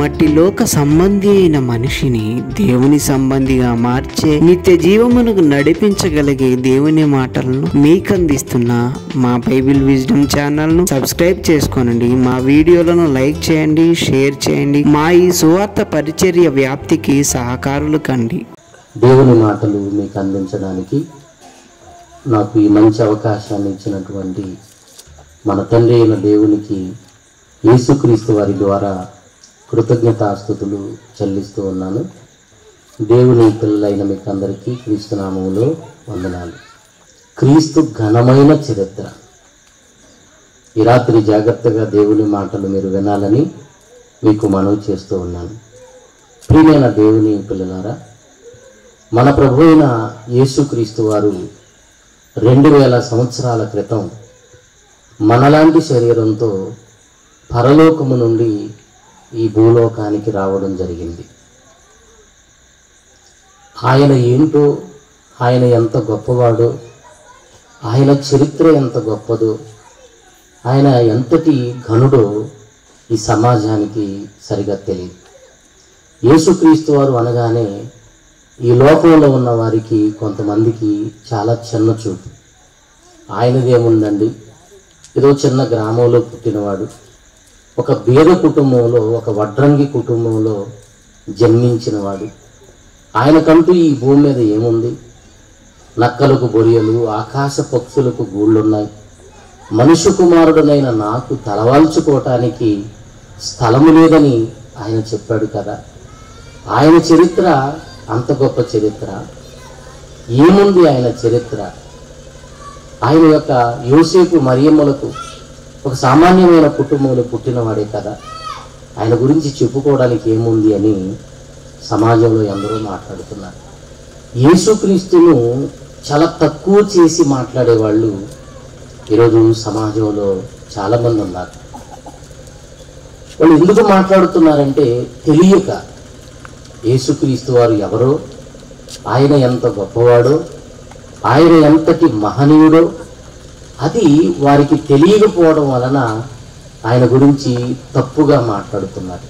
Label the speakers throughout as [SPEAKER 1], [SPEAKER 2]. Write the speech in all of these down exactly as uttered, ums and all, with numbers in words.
[SPEAKER 1] మట్టి లోక సంబంధి అయిన మనిషిని దేవుని సంబంధిగా మార్చే నిత్య జీవమునకు నడిపించగలిగే దేవుని మాటలను మీకు అందిస్తున్న మా బైబిల్ విజ్డమ్ ఛానల్ ను సబ్స్క్రైబ్ చేసుకోనండి. మా వీడియోలను లైక్ చేయండి, షేర్ చేయండి. మా ఈ సువార్త పరిచర్య వ్యాప్తికి సహకారులు కండి.
[SPEAKER 2] దేవుని మాటలు మీకు అందించడానికి నాకు ఈ మంచి అవకాశాన్ని ఇచ్చినటువంటి మన తండ్రి అయిన దేవునికి యేసుక్రీస్తు వారి ద్వారా కృతజ్ఞతాస్తుతులు చెల్లిస్తూ ఉన్నాను. దేవుని పిల్లలైన మీకు అందరికీ క్రీస్తు నామములో వందనాలు. క్రీస్తు ఘనమైన చరిత్ర. ఈ రాత్రి జాగ్రత్తగా దేవుని మాటలు మీరు వినాలని మీకు మనవి చేస్తూ ఉన్నాను. ప్రియమైన దేవుని పిల్లలారా, మన ప్రభు అయిన యేసుక్రీస్తు వారు రెండు వేల సంవత్సరాల క్రితం మనలాంటి శరీరంతో పరలోకము నుండి ఈ భూలోకానికి రావడం జరిగింది. ఆయన ఏంటో, ఆయన ఎంత గొప్పవాడో, ఆయన చరిత్ర ఎంత గొప్పదో, ఆయన ఎంతటి ఘనుడో ఈ సమాజానికి సరిగా తెలియదు. యేసుక్రీస్తు వారు అనగానే ఈ లోకంలో ఉన్న వారికి కొంతమందికి చాలా చిన్న చూపు. ఆయనదేముందండి, ఏదో చిన్న గ్రామంలో పుట్టినవాడు, ఒక బీద కుటుంబంలో, ఒక వడ్రంగి కుటుంబంలో జన్మించినవాడు. ఆయనకంటూ ఈ భూమి మీద ఏముంది? నక్కలకు బొరియలు, ఆకాశ పక్షులకు గూళ్ళున్నాయి. మనుష్య కుమారుడునైన నాకు తలవాల్చుకోవటానికి స్థలము లేదని ఆయన చెప్పాడు కదా. ఆయన చరిత్ర అంత గొప్ప చరిత్ర. ఏముంది ఆయన చరిత్ర? ఆయన యొక్క యోసేపు మరియమ్మలకు ఒక సామాన్యమైన కుటుంబంలో పుట్టినవాడే కదా. ఆయన గురించి చెప్పుకోవడానికి ఏముంది అని సమాజంలో ఎందరో మాట్లాడుతున్నారు. యేసుక్రీస్తును చాలా తక్కువ చేసి మాట్లాడేవాళ్ళు ఈరోజు సమాజంలో చాలామంది ఉన్నారు. వాళ్ళు ఎందుకు మాట్లాడుతున్నారంటే తెలియక యేసుక్రీస్తు వారు ఎవరో, ఆయన ఎంత గొప్పవాడో, ఆయన ఎంతటి మహనీయుడో అది వారికి తెలియకపోవడం వలన ఆయన గురించి తప్పుగా మాట్లాడుతున్నారు.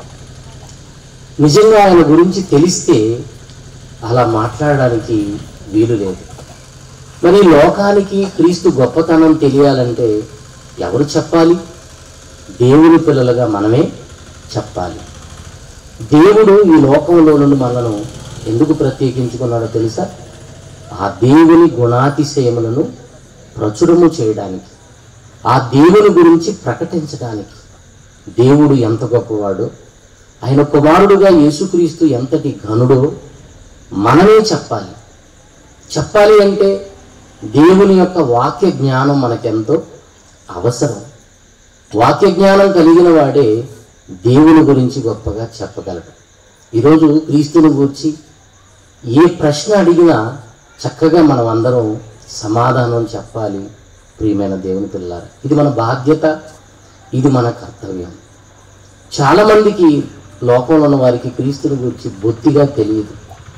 [SPEAKER 2] నిజంగా ఆయన గురించి తెలిస్తే అలా మాట్లాడడానికి వీలు లేదు. మరి లోకానికి క్రీస్తు గొప్పతనం తెలియాలంటే ఎవరు చెప్పాలి? దేవుని పిల్లలుగా మనమే చెప్పాలి. దేవుడు ఈ లోకంలో నుండి మనను ఎందుకు ప్రత్యేకించుకున్నాడో తెలుసా? ఆ దేవుని గుణాతిశయములను ప్రచురము చేయడానికి, ఆ దేవుని గురించి ప్రకటించడానికి. దేవుడు ఎంత గొప్పవాడో, ఆయన కుమారుడుగా యేసుక్రీస్తు ఎంతటి ఘనుడో మనమే చెప్పాలి. చెప్పాలి అంటే దేవుని యొక్క వాక్య జ్ఞానం మనకెంతో అవసరం. వాక్య జ్ఞానం కలిగిన వాడే దేవుని గురించి గొప్పగా చెప్పగలడు. ఈరోజు క్రీస్తుని గురించి ఏ ప్రశ్న అడిగినా చక్కగా మనం అందరం సమాధానం చెప్పాలి. ప్రియమైన దేవుని పిల్లారా, ఇది మన బాధ్యత, ఇది మన కర్తవ్యం. చాలామందికి లోకంలో ఉన్న వారికి క్రీస్తుని గురించి బొత్తిగా తెలియదు.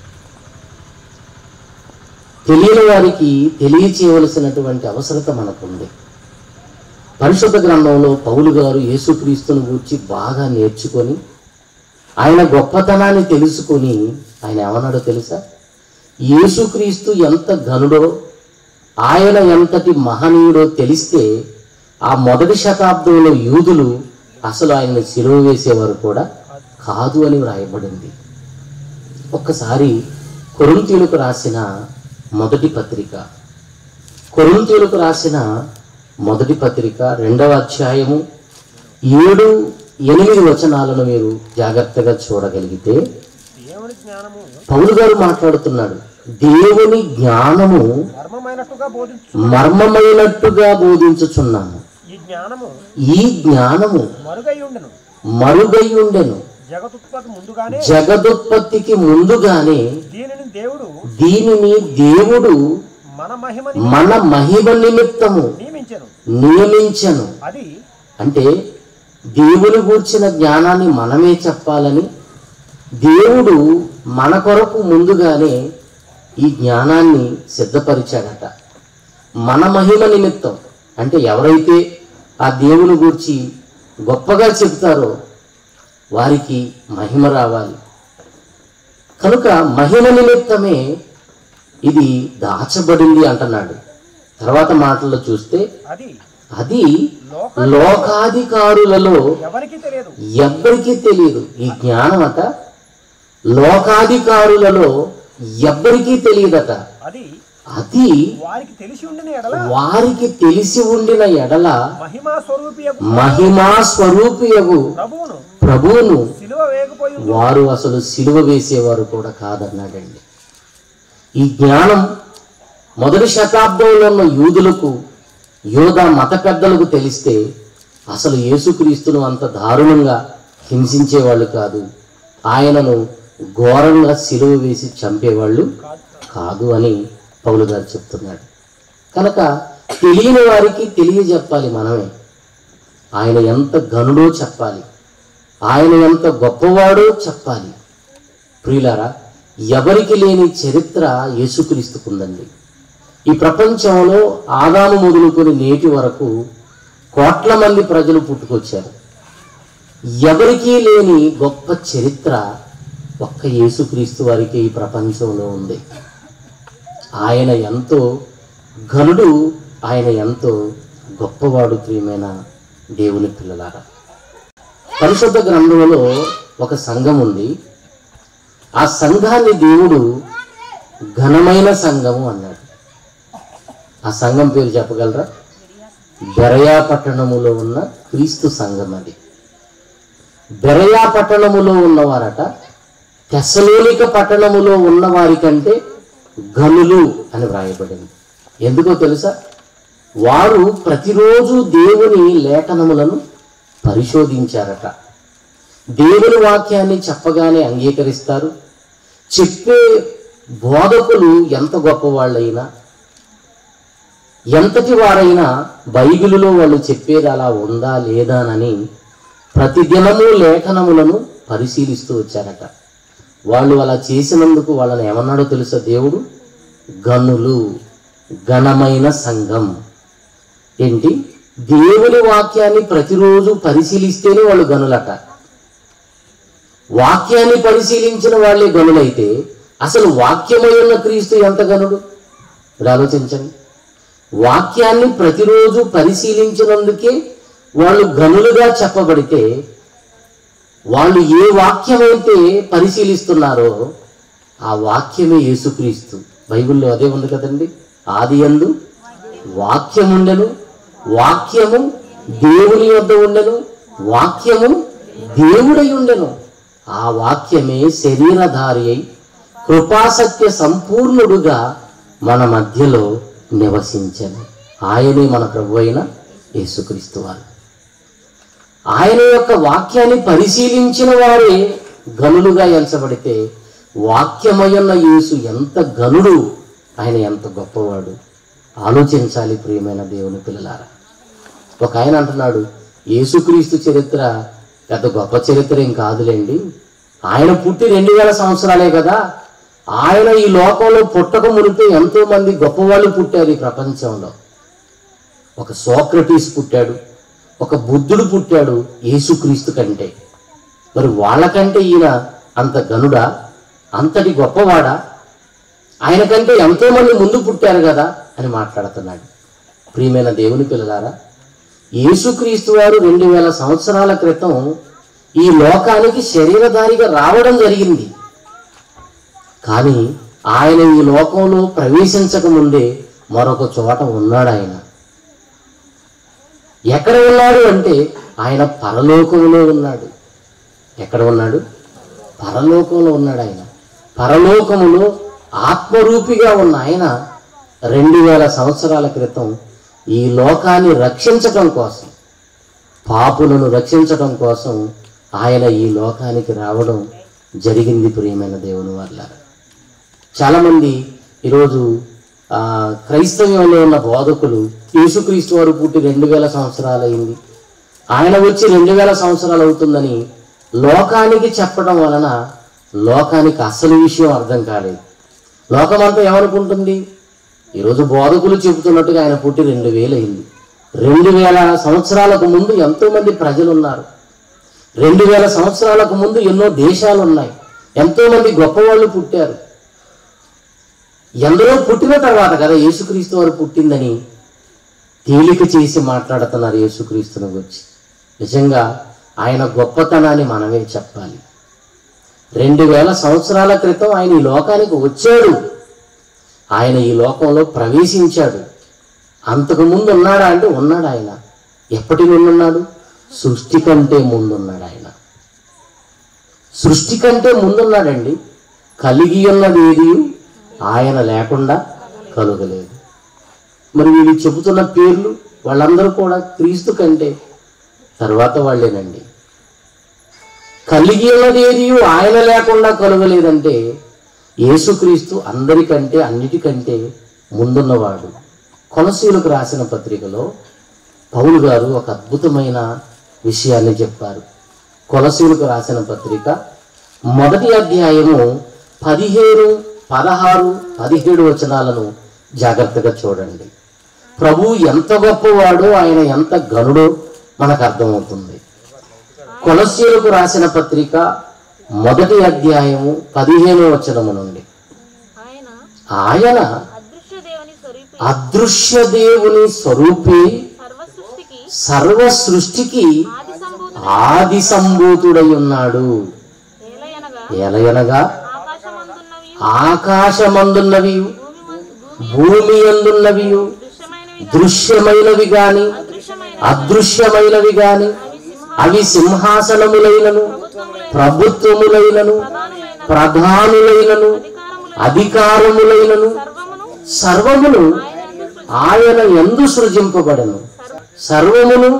[SPEAKER 2] తెలియని వారికి తెలియచేయవలసినటువంటి అవసరత మనకుంది. పరిశుద్ధ గ్రంథంలో పౌలు గారు యేసుక్రీస్తుని గురించి బాగా నేర్చుకొని ఆయన గొప్పతనాన్ని తెలుసుకొని ఆయన ఏమన్నాడో తెలుసా? యేసుక్రీస్తు ఎంత ఘనుడో, ఆయన ఎంతటి మహనీయుడో తెలిస్తే ఆ మొదటి శతాబ్దంలో యూదులు అసలు ఆయన్ని సిలువ వేసేవారు కూడా కాదు అని వ్రాయబడింది. ఒక్కసారి కొరింథీయులకు రాసిన మొదటి పత్రిక కొరింథీయులకు రాసిన మొదటి పత్రిక రెండవ అధ్యాయము ఏడు ఎనిమిది వచనాలను మీరు జాగ్రత్తగా చూడగలిగితే పౌలు గారు మాట్లాడుతున్నాడు. దేవుని జ్ఞానము మర్మమైనట్టుగా బోధించుచున్నాము. ఈ జ్ఞానము మరుగైయుండెను. జగదుత్పత్తికి ముందుగానే దీనిని దేవుడు మన మహిమ నిమిత్తము నియమించను. అంటే దేవుని గూర్చిన జ్ఞానాన్ని మనమే చెప్పాలని దేవుడు మన కొరకు ముందుగానే ఈ జ్ఞానాన్ని సిద్ధపరిచాడట. మన మహిమ నిమిత్తం అంటే ఎవరైతే ఆ దేవుని గూర్చి గొప్పగా చెప్తారో వారికి మహిమ రావాలి. కనుక మహిమ నిమిత్తమే ఇది దాచబడింది అంటున్నాడు. తర్వాత మాటల్లో చూస్తే అది లోకాధికారులలో ఎవ్వరికీ తెలియదు. ఈ జ్ఞానం అట లోకాధికారులలో ఎవ్వరికీ తెలియదట. అది వారికి తెలిసి ఉండిన ఎడల మహిమా స్వరూపియగు ప్రభువును వారు అసలు సిలువ వేసేవారు కూడా కాదన్నాడండి. ఈ జ్ఞానం మొదటి శతాబ్దంలో ఉన్న యూదులకు, యోధా మత పెద్దలకు తెలిస్తే అసలు యేసుక్రీస్తును అంత దారుణంగా హింసించేవాళ్ళు కాదు, ఆయనను ఘోరంగా సిలువ వేసి చంపేవాళ్ళు కాదు అని పౌలు గారు చెప్తున్నాడు. కనుక తెలియని వారికి తెలియజెప్పాలి మనమే. ఆయన ఎంత ఘనుడో చెప్పాలి, ఆయన ఎంత గొప్పవాడో చెప్పాలి. ప్రియులారా, ఎవరికి లేని చరిత్ర యేసుక్రీస్తుకుందండి. ఈ ప్రపంచంలో ఆదాము మొదలుకొని నేటి వరకు కోట్ల మంది ప్రజలు పుట్టుకొచ్చారు. ఎవరికీ లేని గొప్ప చరిత్ర ఒక్క యేసుక్రీస్తు వారికి ఈ ప్రపంచంలో ఉంది. ఆయన ఎంతో ఘనుడు, ఆయన ఎంతో గొప్పవాడు. ప్రియమైన దేవుని పిల్లలారా, పరిశుద్ధ గ్రంథంలో ఒక సంఘం ఉంది. ఆ సంఘాన్ని దేవుడు ఘనమైన సంఘము అన్నాడు. ఆ సంఘం పేరు చెప్పగలరా? బెరయా పట్టణములో ఉన్న క్రీస్తు సంఘం. అది బెరయా పట్టణములో ఉన్నవారట తెస్సలోనిక పట్టణములో ఉన్న వారి కంటే ఘనులు అని వ్రాయబడింది. ఎందుకో తెలుసా? వారు ప్రతిరోజు దేవుని లేఖనములను పరిశోధించారట. దేవుని వాక్యాన్ని చెప్పగానే అంగీకరిస్తారు. చెప్పే బోధకులు ఎంత గొప్పవాళ్ళైనా, ఎంతటి వారైనా బైబిలులో వాళ్ళు చెప్పేది అలా ఉందా లేదానని ప్రతిదినము లేఖనములను పరిశీలిస్తూ వచ్చారట. వాళ్ళు అలా చేసినందుకు వాళ్ళని ఏమన్నాడో తెలుసా దేవుడు? గనులు, ఘనమైన సంఘం. ఏంటి? దేవుని వాక్యాన్ని ప్రతిరోజు పరిశీలిస్తేనే వాళ్ళు గనులట. వాక్యాన్ని పరిశీలించిన వాళ్ళే గనులైతే అసలు వాక్యమై ఉన్న క్రీస్తు ఎంత గనుడు? మీరు ఆలోచించండి. వాక్యాన్ని ప్రతిరోజు పరిశీలించినందుకే వాళ్ళు గనులుగా చెప్పబడితే, వాళ్ళు ఏ వాక్యమైతే పరిశీలిస్తున్నారో ఆ వాక్యమే యేసుక్రీస్తు. బైబిల్లో అదే ఉంది కదండి. ఆది యందు వాక్యముండెను, వాక్యము దేవుని వద్ద ఉండెను, వాక్యము దేవుడై ఉండెను. ఆ వాక్యమే శరీరధారి అయి కృపాసత్య సంపూర్ణుడుగా మన మధ్యలో నివసించెను. ఆయనే మన ప్రభు అయిన యేసుక్రీస్తు వారు. ఆయన యొక్క వాక్యాన్ని పరిశీలించిన వారే గనులుగా ఎంచబడితే, వాక్యమయ్యున్న యేసు ఎంత గనుడు, ఆయన ఎంత గొప్పవాడు. ఆలోచించాలి ప్రియమైన దేవుని పిల్లలారా. ఒక ఆయన అంటున్నాడు, యేసుక్రీస్తు చరిత్ర పెద్ద గొప్ప చరిత్ర ఏం కాదులేండి, ఆయన పుట్టి రెండు వేల సంవత్సరాలే కదా, ఆయన ఈ లోకంలో పుట్టక మునిపే ఎంతో మంది గొప్పవాళ్ళు పుట్టారు ఈ ప్రపంచంలో. ఒక సోక్రటీస్ పుట్టాడు, ఒక బుద్ధుడు పుట్టాడు యేసుక్రీస్తు కంటే. మరి వాళ్ళకంటే ఈయన అంత గనుడా, అంతటి గొప్పవాడా? ఆయన కంటే ఎంతో మంది ముందు పుట్టారు కదా అని మాట్లాడుతున్నాడు. ప్రియమైన దేవుని పిల్లలారా, యేసుక్రీస్తు వారు రెండు వేల సంవత్సరాల క్రితం ఈ లోకానికి శరీరధారిగా రావడం జరిగింది. కానీ ఆయన ఈ లోకంలో ప్రవేశించక ముందే మరొక చోట ఉన్నాడు. ఆయన ఎక్కడ ఉన్నాడు అంటే ఆయన పరలోకంలో ఉన్నాడు. ఎక్కడ ఉన్నాడు? పరలోకంలో ఉన్నాడు. ఆయన పరలోకములో ఆత్మరూపిగా ఉన్న ఆయన రెండు వేల సంవత్సరాల క్రితం ఈ లోకాన్ని రక్షించటం కోసం, పాపులను రక్షించటం కోసం ఆయన ఈ లోకానికి రావడం జరిగింది. ప్రియమైన దేవుని వారలారా, చాలామంది ఈరోజు క్రైస్తవ్యంలో ఉన్న బోధకులు యేసుక్రీస్తు వారు పుట్టి రెండు వేల సంవత్సరాలు అయింది, ఆయన వచ్చి రెండు వేల సంవత్సరాలు అవుతుందని లోకానికి చెప్పడం వలన లోకానికి అసలు విషయం అర్థం కాలేదు. లోకమంతా ఏమనుకుంటుంది? ఈరోజు బోధకులు చెబుతున్నట్టుగా ఆయన పుట్టి రెండు వేలు అయింది. రెండు వేల సంవత్సరాలకు ముందు ఎంతో మంది ప్రజలు ఉన్నారు. రెండు వేల సంవత్సరాలకు ముందు ఎన్నో దేశాలు ఉన్నాయి, ఎంతోమంది గొప్పవాళ్ళు పుట్టారు. ఎందరో పుట్టిన తర్వాత కదా యేసుక్రీస్తు వారు పుట్టిందని తేలిక చేసి మాట్లాడుతున్నారు యేసుక్రీస్తుని గురించి. నిజంగా ఆయన గొప్పతనాన్ని మనమే చెప్పాలి. రెండు వేల సంవత్సరాల క్రితం ఆయన ఈ లోకానికి వచ్చాడు, ఆయన ఈ లోకంలో ప్రవేశించాడు. అంతకుముందు ఉన్నాడా అంటే ఉన్నాడు. ఆయన ఎప్పటి నుండి ఉన్నాడు? సృష్టి కంటే ముందున్నాడు. ఆయన సృష్టి కంటే ముందున్నాడండి. కలిగి ఉన్నది ఏది ఆయన లేకుండా కలుగలేదు. మరి వీళ్ళు చెబుతున్న పేర్లు వాళ్ళందరూ కూడా క్రీస్తు కంటే తర్వాత వాళ్ళేనండి. కలిగి ఉన్నది ఏది ఆయన లేకుండా కలుగలేదంటే యేసుక్రీస్తు అందరికంటే అన్నిటికంటే ముందున్నవాడు. కొలసీలకు రాసిన పత్రికలో పౌలు గారు ఒక అద్భుతమైన విషయాన్ని చెప్పారు. కొలసీలకు రాసిన పత్రిక మొదటి అధ్యాయము పదిహేను పదహారు పదిహేడు వచనాలను జాగ్రత్తగా చూడండి. ప్రభు ఎంత గొప్పవాడో, ఆయన ఎంత గనుడో మనకు అర్థమవుతుంది. కొలసీలకు రాసిన పత్రిక మొదటి అధ్యాయము పదిహేను వచనము నుండి, ఆయన అదృశ్య దేవుని స్వరూపి, సర్వ సృష్టికి ఆది సంభూతుడై ఉన్నాడు. ఎలయనగా ఆకాశమందున్నవి భూమి అందున్నవి దృశ్యమైనవి గాని అదృశ్యమైనవి గాని అవి సింహాసనములైనను ప్రభుత్వములైనను ప్రధానులైనను అధికారములైనను సర్వమును ఆయన యందు సృజింపబడను. సర్వమును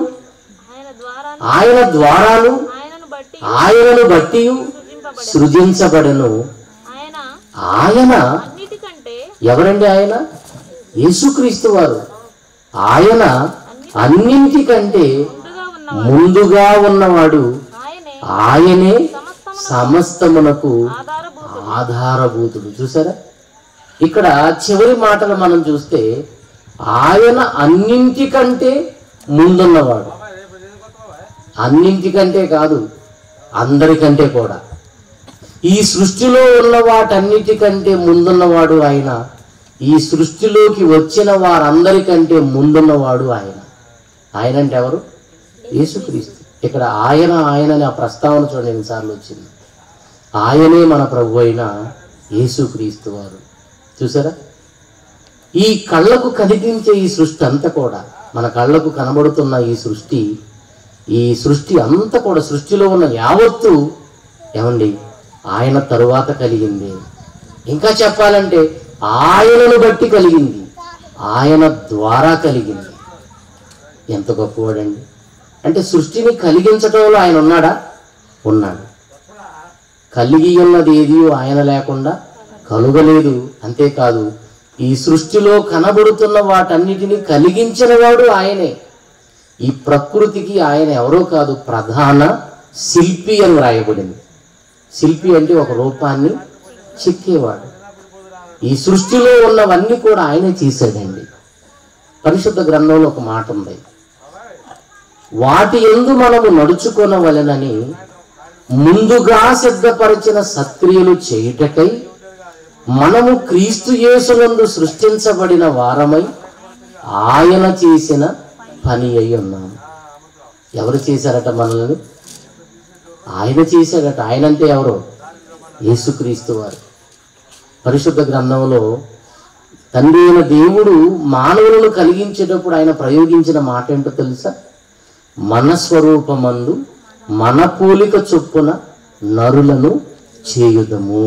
[SPEAKER 2] ఆయన ద్వారాను ఆయనను బట్టి సృజించబడను. ఆయన ఎవరండి? ఆయన యేసుక్రీస్తు వారు. ఆయన అన్నింటికంటే ముందుగా ఉన్నవాడు. ఆయనే సమస్తమునకు ఆధారభూతుడు. చూసారా, ఇక్కడ చివరి మాటలు మనం చూస్తే ఆయన అన్నింటికంటే ముందున్నవాడు. అన్నింటికంటే కాదు, అందరికంటే కూడా. ఈ సృష్టిలో ఉన్న వాటన్నిటికంటే ముందున్నవాడు ఆయన. ఈ సృష్టిలోకి వచ్చిన వారందరికంటే ముందున్నవాడు ఆయన. ఆయన అంటే ఎవరు? యేసుక్రీస్తు. ఇక్కడ ఆయన ఆయన అనే ఆ ప్రస్తావన చూడండి ఎన్నిసార్లు వచ్చింది. ఆయనే మన ప్రభు అయిన యేసుక్రీస్తు వారు. చూసారా, ఈ కళ్ళకు కనిపించే ఈ సృష్టి అంతా కూడా, మన కళ్ళకు కనబడుతున్న ఈ సృష్టి ఈ సృష్టి అంతా కూడా, సృష్టిలో ఉన్న యావత్తు ఏమండి ఆయన తరువాత కలిగింది. ఇంకా చెప్పాలంటే ఆయనను బట్టి కలిగింది, ఆయన ద్వారా కలిగింది. ఎంత గొప్పవాడండి! అంటే సృష్టిని కలిగించడంలో ఆయన ఉన్నాడా? ఉన్నాడు. కలిగి ఉన్నది ఏది ఆయన లేకుండా కలుగలేదు. అంతేకాదు, ఈ సృష్టిలో కనబడుతున్న వాటన్నిటిని కలిగించిన వాడు ఆయనే. ఈ ప్రకృతికి ఆయన ఎవరో కాదు, ప్రధాన శిల్పి అని రాయబడింది. శిల్పి అంటే ఒక రూపాన్ని చెక్కేవాడు. ఈ సృష్టిలో ఉన్నవన్నీ కూడా ఆయనే చేశాడండి. పరిశుద్ధ గ్రంథంలో ఒక మాట ఉంది, వాటి యందు మనము నడుచుకొనవలెనని ముందుగా సిద్ధపరిచిన సత్క్రియలు చేయుటకై మనము క్రీస్తు యేసునందు సృష్టించబడిన వారమై ఆయన చేసిన పని అయి ఉన్నాము. ఎవరు చేశారట మనల్ని? ఆయన చేశాడట. ఆయన అంటే ఎవరు? యేసుక్రీస్తు వారు. పరిశుద్ధ గ్రంథంలో తండ్రి అయిన దేవుడు మానవులను కలిగించేటప్పుడు ఆయన ప్రయోగించిన మాట ఏంటో తెలుసా? మన స్వరూపమందు మన పోలిక చొప్పున నరులను చేయుదము.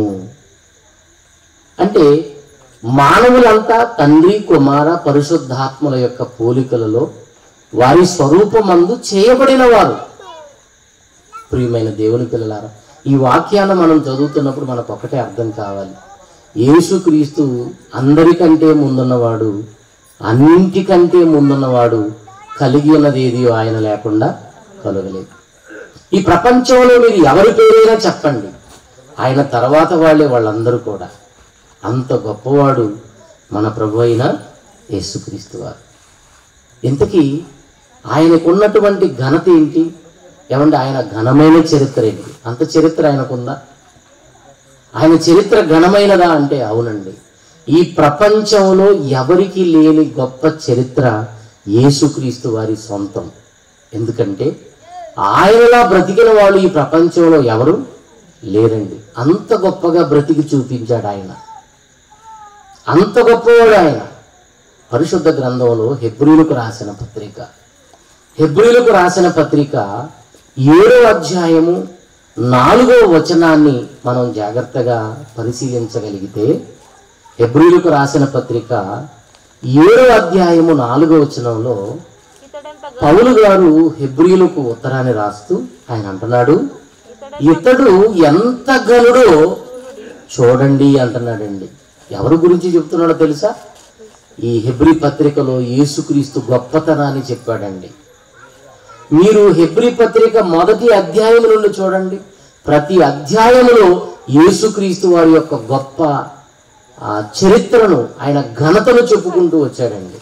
[SPEAKER 2] అంటే మానవులంతా తండ్రి కుమార పరిశుద్ధాత్మల యొక్క పోలికలలో వారి స్వరూపమందు చేయబడిన వారు. ప్రియమైన దేవుని పిల్లలారా, ఈ వాక్యాన్ని మనం చదువుతున్నప్పుడు మనకు ఒకటే అర్థం కావాలి, యేసుక్రీస్తు అందరికంటే ముందున్నవాడు, అన్నింటికంటే ముందున్నవాడు. కలిగి ఉన్నది ఏది ఆయన లేకుండా కలగలేదు. ఈ ప్రపంచంలో మీరు ఎవరి పేరైనా చెప్పండి, ఆయన తర్వాత వాళ్ళే వాళ్ళందరూ కూడా. అంత గొప్పవాడు మన ప్రభు అయిన యేసుక్రీస్తు వారు. ఇంతకీ ఆయనకున్నటువంటి ఘనత ఏంటి? ఏమంటే ఆయన ఘనమైన చరిత్ర ఏంటి? అంత చరిత్ర ఆయనకుందా? ఆయన చరిత్ర ఘనమైనదా అంటే అవునండి. ఈ ప్రపంచంలో ఎవరికి లేని గొప్ప చరిత్ర యేసుక్రీస్తు వారి సొంతం. ఎందుకంటే ఆయనలా బ్రతికిన వాళ్ళు ఈ ప్రపంచంలో ఎవరు లేరండి. అంత గొప్పగా బ్రతికి చూపించాడు ఆయన, అంత గొప్పవాడు ఆయన. పరిశుద్ధ గ్రంథంలో హెబ్రీయులకు రాసిన పత్రిక హెబ్రీయులకు రాసిన పత్రిక ఏడో అధ్యాయము నాలుగో వచనాన్ని మనం జాగ్రత్తగా పరిశీలించగలిగితే, హెబ్రీయులకు రాసిన పత్రిక ఏడో అధ్యాయము నాలుగో వచనంలో పౌలు గారు హెబ్రీయులకు ఉత్తరాన్ని రాస్తూ ఆయన అంటున్నాడు, ఇతడు ఎంత గనుడో చూడండి అంటున్నాడండి. ఎవరి గురించి చెప్తున్నాడో తెలుసా? ఈ హెబ్రీ పత్రికలో యేసుక్రీస్తు గొప్పతనాన్ని చెప్పాడండి. మీరు హెబ్రీ పత్రిక మొదటి అధ్యాయం నుండి చూడండి. ప్రతి అధ్యాయంలో యేసుక్రీస్తు వారి యొక్క గొప్ప ఆ చరిత్రను, ఆయన ఘనతను చెప్పుకుంటూ వచ్చాడండి.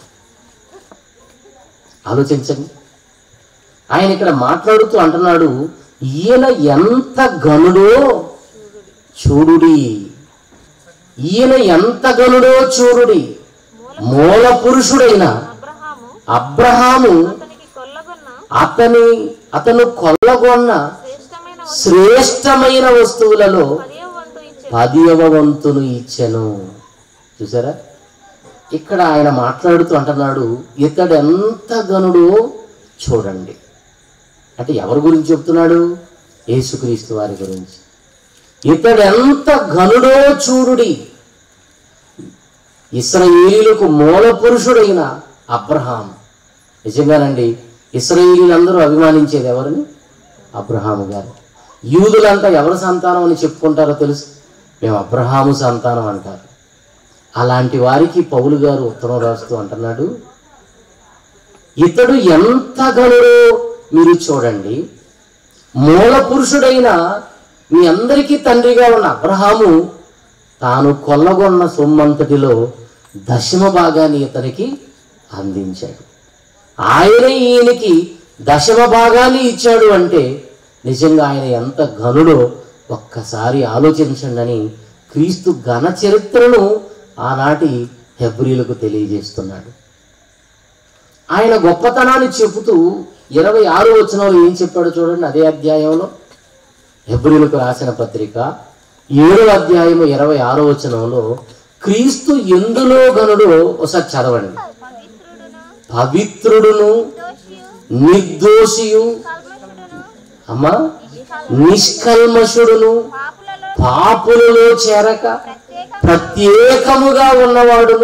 [SPEAKER 2] ఆలోచించండి. ఆయన ఇక్కడ మాట్లాడుతూ అంటున్నాడు, ఈయన ఎంత ఘనుడో చూడుడి, ఈయన ఎంత గనుడో చూడుడి. మూల పురుషుడైన అబ్రహాము అతని అతను కొల్లగొన్న శ్రేష్టమైన వస్తువులలో పదియవ వంతును ఇచ్చెను. చూసారా? ఇక్కడ ఆయన మాట్లాడుతూ అంటున్నాడు, ఇతడు ఎంత గనుడో చూడండి. అంటే ఎవరి గురించి చెప్తున్నాడు? యేసుక్రీస్తు వారి గురించి. ఇతడు ఎంత ఘనుడో చూడుడి. ఇశ్రాయేలీయులకు మూల పురుషుడైన అబ్రహాం. నిజంగానండి, ఇశ్రాయేలీయులందరూ అభిమానించేది ఎవరిని? అబ్రహాము గారు. యూదులంతా ఎవరి సంతానం అని చెప్పుకుంటారో తెలుసు? మేము అబ్రహాము సంతానం అంటారు. అలాంటి వారికి పౌలు గారు ఉత్తరం రాస్తూ అంటున్నాడు, ఇతడు ఎంత గనుడో మీరు చూడండి. మూల పురుషుడైన మీ అందరికీ తండ్రిగా ఉన్న అబ్రహాము తాను కొల్లగొన్న సొమ్మంతటిలో దశమ భాగాన్ని ఇతనికి అందించాడు. ఆయన ఈయనకి దశమ భాగాన్ని ఇచ్చాడు అంటే నిజంగా ఆయన ఎంత ఘనుడో ఒక్కసారి ఆలోచించండి అని క్రీస్తు ఘన చరిత్రను ఆనాటి హెబ్రీయులకు తెలియజేస్తున్నాడు. ఆయన గొప్పతనాన్ని చెబుతూ ఇరవై ఆరు వచనంలో ఏం చెప్పాడో చూడండి. అదే అధ్యాయంలో హెబ్రీయులకు రాసిన పత్రిక ఏడో అధ్యాయము ఇరవై ఆరో వచనంలో క్రీస్తు ఎందులో గనుడో ఒకసారి చదవండి. పవిత్రుడును నిర్దోషియు అమ్మా నిష్కల్మషుడును పాపులలో చేరక ప్రత్యేకముగా ఉన్నవాడును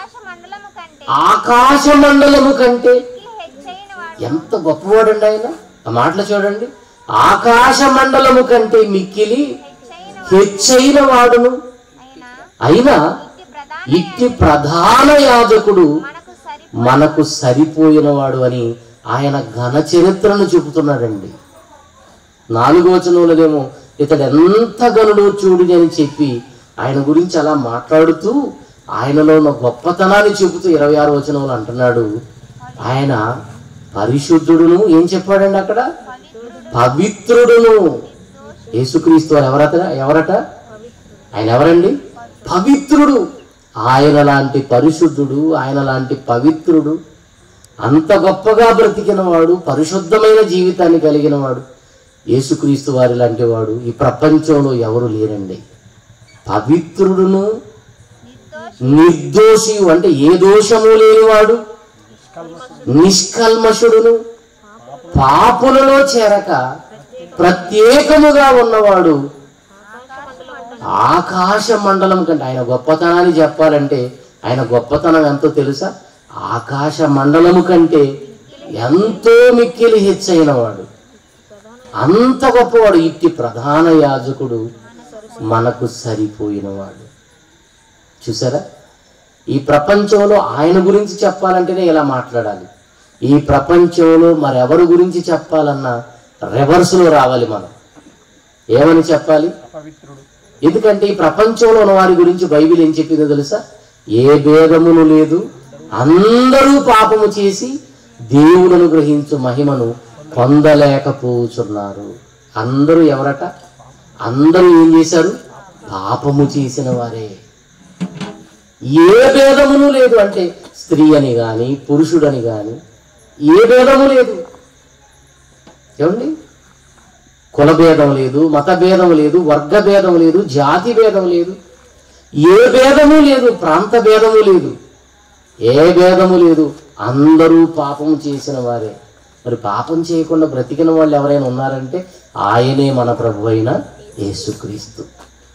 [SPEAKER 2] ఆకాశ మండలము కంటే. ఎంత గొప్పవాడండి ఆయన! ఆ మాటలు చూడండి. ఆకాశ మండలము కంటే మిక్కిలి హెచ్చైన వాడును అయినా ఇట్టి ప్రధాన యాజకుడు మనకు సరిపోయిన వాడు అని ఆయన ఘన చరిత్రను చెబుతున్నాడండి. నాలుగో వచనంలోనేమో ఇతడు ఎంత గనుడో చూడు అని చెప్పి ఆయన గురించి అలా మాట్లాడుతూ ఆయనలో ఉన్న గొప్పతనాన్ని చెబుతూ ఇరవై ఆరు వచనంలో అంటున్నాడు, ఆయన పరిశుద్ధుడును. ఏం చెప్పాడండి అక్కడ? పవిత్రుడును. యేసుక్రీస్తు వారు ఎవరట ఎవరట ఆయన ఎవరండి? పవిత్రుడు. ఆయన లాంటి పరిశుద్ధుడు, ఆయన లాంటి పవిత్రుడు, అంత గొప్పగా బ్రతికిన వాడు, పరిశుద్ధమైన జీవితాన్ని కలిగిన వాడు యేసుక్రీస్తు వారి లాంటి వాడు ఈ ప్రపంచంలో ఎవరు లేరండి. పవిత్రుడును నిర్దోషి అంటే ఏ దోషము లేనివాడు, నిష్కల్మషుడును పాపులలో చేరక ప్రత్యేకముగా ఉన్నవాడు. ఆకాశ మండలం కంటే ఆయన గొప్పతనాన్ని చెప్పాలంటే ఆయన గొప్పతనం ఎంతో తెలుసా? ఆకాశ మండలము కంటే ఎంతో మిక్కిలి హెచ్చైన వాడు, అంత గొప్పవాడు. ఇట్టి ప్రధాన యాజకుడు మనకు సరిపోయినవాడు. చూసారా? ఈ ప్రపంచంలో ఆయన గురించి చెప్పాలంటేనే ఇలా మాట్లాడాలి. ఈ ప్రపంచంలో మరెవరి గురించి చెప్పాలన్నా రివర్స్లో రావాలి. మనం ఏమని చెప్పాలి? ఎందుకంటే ఈ ప్రపంచంలో ఉన్న వారి గురించి బైబిల్ ఏం చెప్పిందో తెలుసా? ఏ భేదమును లేదు, అందరూ పాపము చేసి దేవుడను గ్రహించు మహిమను పొందలేకపోతున్నారు. అందరూ ఎవరట? అందరూ ఏం చేశారు? పాపము చేసిన వారే. ఏ భేదమును లేదు. అంటే స్త్రీ అని కానీ పురుషుడని కానీ ఏ భేదము లేదు. ఏమండి? కుల భేదం లేదు, మత భేదం లేదు, వర్గ భేదం లేదు, జాతి భేదం లేదు, ఏ భేదము లేదు, ప్రాంత భేదము లేదు, ఏ భేదము లేదు. అందరూ పాపం చేసిన వారే. మరి పాపం చేయకుండా బ్రతికిన వాళ్ళు ఎవరైనా ఉన్నారంటే ఆయనే మన ప్రభు అయిన యేసుక్రీస్తు.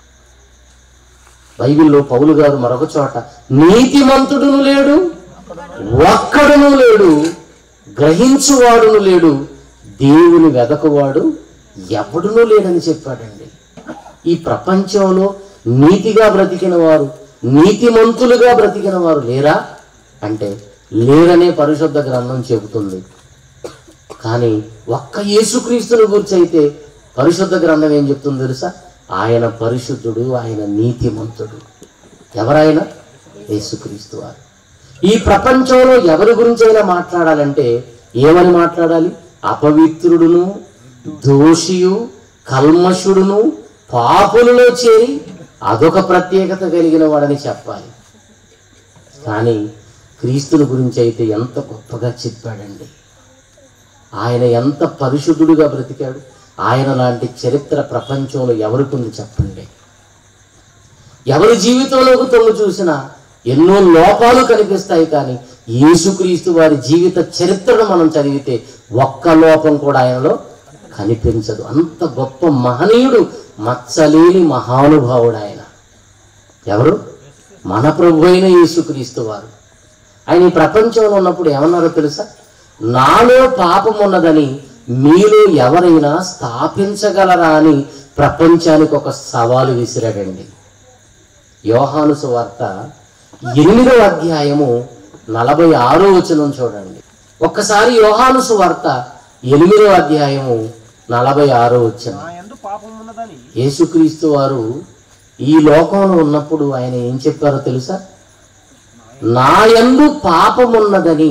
[SPEAKER 2] బైబిల్లో పౌలు గారు మరొక చోట నీతిమంతుడును లేడు, ఒక్కడును లేడు, గ్రహించువాడును లేడు, దేవుని వెదకువాడు ఎవడునూ లేడని చెప్పాడండి. ఈ ప్రపంచంలో నీతిగా బ్రతికిన వారు, నీతిమంతులుగా బ్రతికిన వారు లేరా అంటే లేరనే పరిశుద్ధ గ్రంథం చెబుతుంది. కానీ ఒక్క యేసుక్రీస్తుని గురించి అయితే పరిశుద్ధ గ్రంథం ఏం చెప్తుంది తెలుసా? ఆయన పరిశుద్ధుడు, ఆయన నీతిమంతుడు. ఎవరైనా యేసుక్రీస్తు వారు. ఈ ప్రపంచంలో ఎవరి గురించి అయినా మాట్లాడాలంటే ఏమని మాట్లాడాలి? అపవిత్రుడును, దోషియు, కల్మషుడును, పాపులలో చేరి అదొక ప్రత్యేకత కలిగిన వాడని చెప్పాలి. కానీ క్రీస్తుని గురించి అయితే ఎంత గొప్పగా చెప్పాడండి. ఆయన ఎంత పరిశుద్ధుడుగా బ్రతికాడు. ఆయన లాంటి చరిత్ర ప్రపంచంలో ఎవరికి ఉంది చెప్పండి? ఎవరి జీవితంలోకి తొంగి చూసినా ఎన్నో లోపాలు కనిపిస్తాయి. కానీ యేసుక్రీస్తు వారి జీవిత చరిత్రను మనం చదివితే ఒక్క లోపం కూడా ఆయనలో కనిపించదు. అంత గొప్ప మహనీయుడు, మచ్చలేని మహానుభావుడు ఆయన. ఎవరు? మన ప్రభు అయిన యేసుక్రీస్తు వారు. ఆయన ఈ ప్రపంచంలో ఉన్నప్పుడు ఏమన్నారో తెలుసా? నాలో పాపం ఉన్నదని మీలో ఎవరైనా స్థాపించగలరా అని ప్రపంచానికి ఒక సవాలు విసిరాడండి. యోహాను సువార్త ఎనిమిదవ అధ్యాయము నలభై ఆరో వచనం చూడండి. ఒక్కసారి యోహాను సువార్త ఎనిమిదవ అధ్యాయము నలభై ఆరో వచనం. యేసుక్రీస్తు వారు ఈ లోకంలో ఉన్నప్పుడు ఆయన ఏం చెప్పారో తెలుసా? నా యందు పాపమున్నదని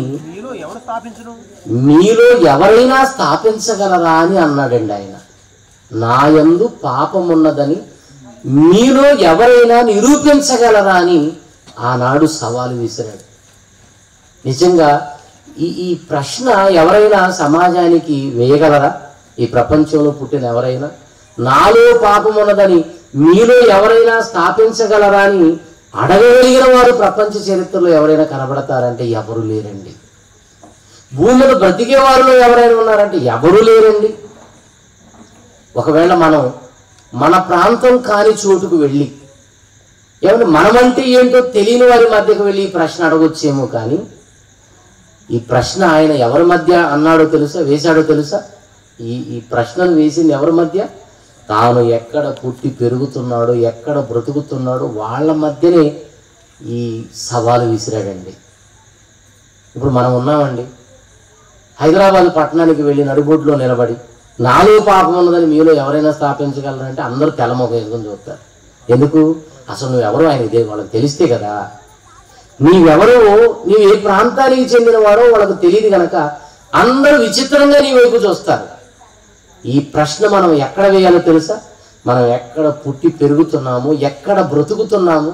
[SPEAKER 2] మీలో ఎవరైనా స్థాపించగలరా అని అన్నాడండి ఆయన. నా యందు పాపమున్నదని మీలో ఎవరైనా నిరూపించగలరా అని ఆనాడు సవాలు విసిరాడు. నిజంగా ఈ ఈ ప్రశ్న ఎవరైనా సమాజానికి వేయగలరా? ఈ ప్రపంచంలో పుట్టిన ఎవరైనా నాలో పాపం ఉన్నదని మీలో ఎవరైనా స్థాపించగలరా అని అడగగలిగిన వారు ప్రపంచ చరిత్రలో ఎవరైనా కనబడతారంటే ఎవరు లేరండి. భూమిలో బ్రతికే వారిలో ఎవరైనా ఉన్నారంటే ఎవరు లేరండి. ఒకవేళ మనం మన ప్రాంతం కాని చోటుకు వెళ్ళి ఏమంటే మనమంటే ఏంటో తెలియని వారి మధ్యకు వెళ్ళి ఈ ప్రశ్న అడగొచ్చేమో. కానీ ఈ ప్రశ్న ఆయన ఎవరి మధ్య అన్నాడో తెలుసా, వేశాడో తెలుసా? ఈ ఈ ప్రశ్నను వేసింది ఎవరి మధ్య? తాను ఎక్కడ పుట్టి పెరుగుతున్నాడో, ఎక్కడ బ్రతుకుతున్నాడో వాళ్ళ మధ్యనే ఈ సవాలు విసిరాడండి. ఇప్పుడు మనం ఉన్నామండి, హైదరాబాద్ పట్టణానికి వెళ్ళి నడిబొడ్లో నిలబడి నాలో పాపం ఉన్నదని మీలో ఎవరైనా స్థాపించగలరంటే అందరూ తెల్లమొక వేసుకొని చూస్తారు. ఎందుకు? అసలు నువ్వెవరో ఆయన ఇదే వాళ్ళకి తెలిస్తే కదా. నీవెవరో, నీవు ఏ ప్రాంతానికి చెందినవాడో వాళ్ళకు తెలియదు కనుక అందరూ విచిత్రంగా నీ వైపు చూస్తారు. ఈ ప్రశ్న మనం ఎక్కడ వేయాలో తెలుసా? మనం ఎక్కడ పుట్టి పెరుగుతున్నాము, ఎక్కడ బ్రతుకుతున్నాము,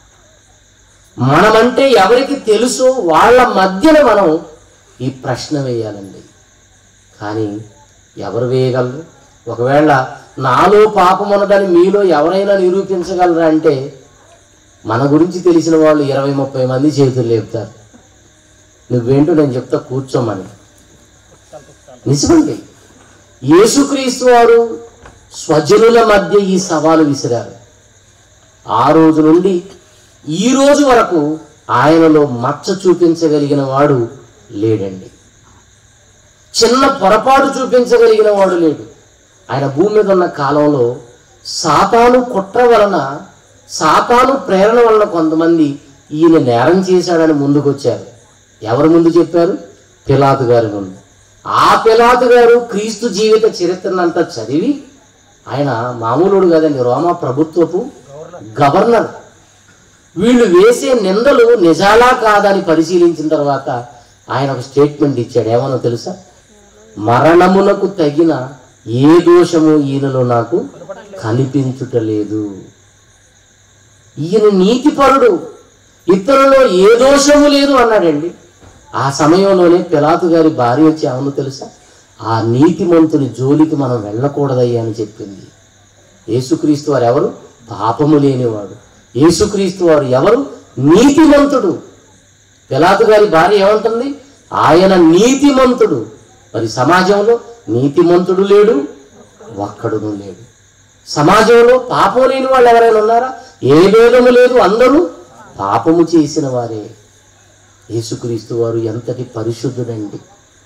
[SPEAKER 2] మనమంటే ఎవరికి తెలుసు వాళ్ళ మధ్యన మనం ఈ ప్రశ్న వేయాలండి. కానీ ఎవరు వేయగలరు? ఒకవేళ నాలో పాపం ఉన్నదని మీలో ఎవరైనా నిరూపించగలరా అంటే మన గురించి తెలిసిన వాళ్ళు ఇరవై ముప్పై మంది చేతులు లేపుతారు. నువ్వేంటో నేను చెప్తా కూర్చోమని. నిజమండి, యేసుక్రీస్తు వారు స్వజనుల మధ్య ఈ సవాలు విసిరారు. ఆ రోజు నుండి ఈ రోజు వరకు ఆయనలో మచ్చ చూపించగలిగిన వాడు లేడండి. చిన్న పొరపాటు చూపించగలిగిన వాడు లేడు. ఆయన భూమి మీద ఉన్న కాలంలో సాతాను కుట్ర వలన, సాతాను ప్రేరణ వలన కొంతమంది ఈయన నేరం చేశాడని ముందుకొచ్చారు. ఎవరు ముందు చెప్పారు? పిలాతు గారి ముందు. ఆ పిలాతు గారు క్రీస్తు జీవిత చరిత్రనంతా చదివి, ఆయన మామూలుడు కాదండి, రోమా ప్రభుత్వపు గవర్నర్. వీళ్ళు వేసే నిందలు నిజాలా కాదని పరిశీలించిన తర్వాత ఆయన ఒక స్టేట్మెంట్ ఇచ్చాడు. ఏమన్నా తెలుసా? మరణమునకు తగిన ఏ దోషము ఈయనలో నాకు కనిపించుటలేదు. ఈయన నీతిపరుడు, ఇతరులో ఏ దోషము లేదు అన్నాడండి. ఆ సమయంలోనే పిలాతు గారి భార్య వచ్చి అవును తెలుసా, ఆ నీతిమంతుని జోలికి మనం వెళ్ళకూడదయ్యా అని చెప్పింది. యేసుక్రీస్తు వారు ఎవరు? పాపము లేనివాడు. యేసుక్రీస్తు వారు ఎవరు? నీతిమంతుడు. పిలాతు గారి భార్య ఏమంటుంది? ఆయన నీతిమంతుడు. మరి సమాజంలో నీతిమంతుడు లేడు, ఒక్కడును లేడు. సమాజంలో పాపం లేని వాళ్ళు ఎవరైనా ఉన్నారా? ఏ భేదము లేదు, అందరూ పాపము చేసిన వారే. యేసుక్రీస్తు వారు ఎంతటి పరిశుద్ధుడండి.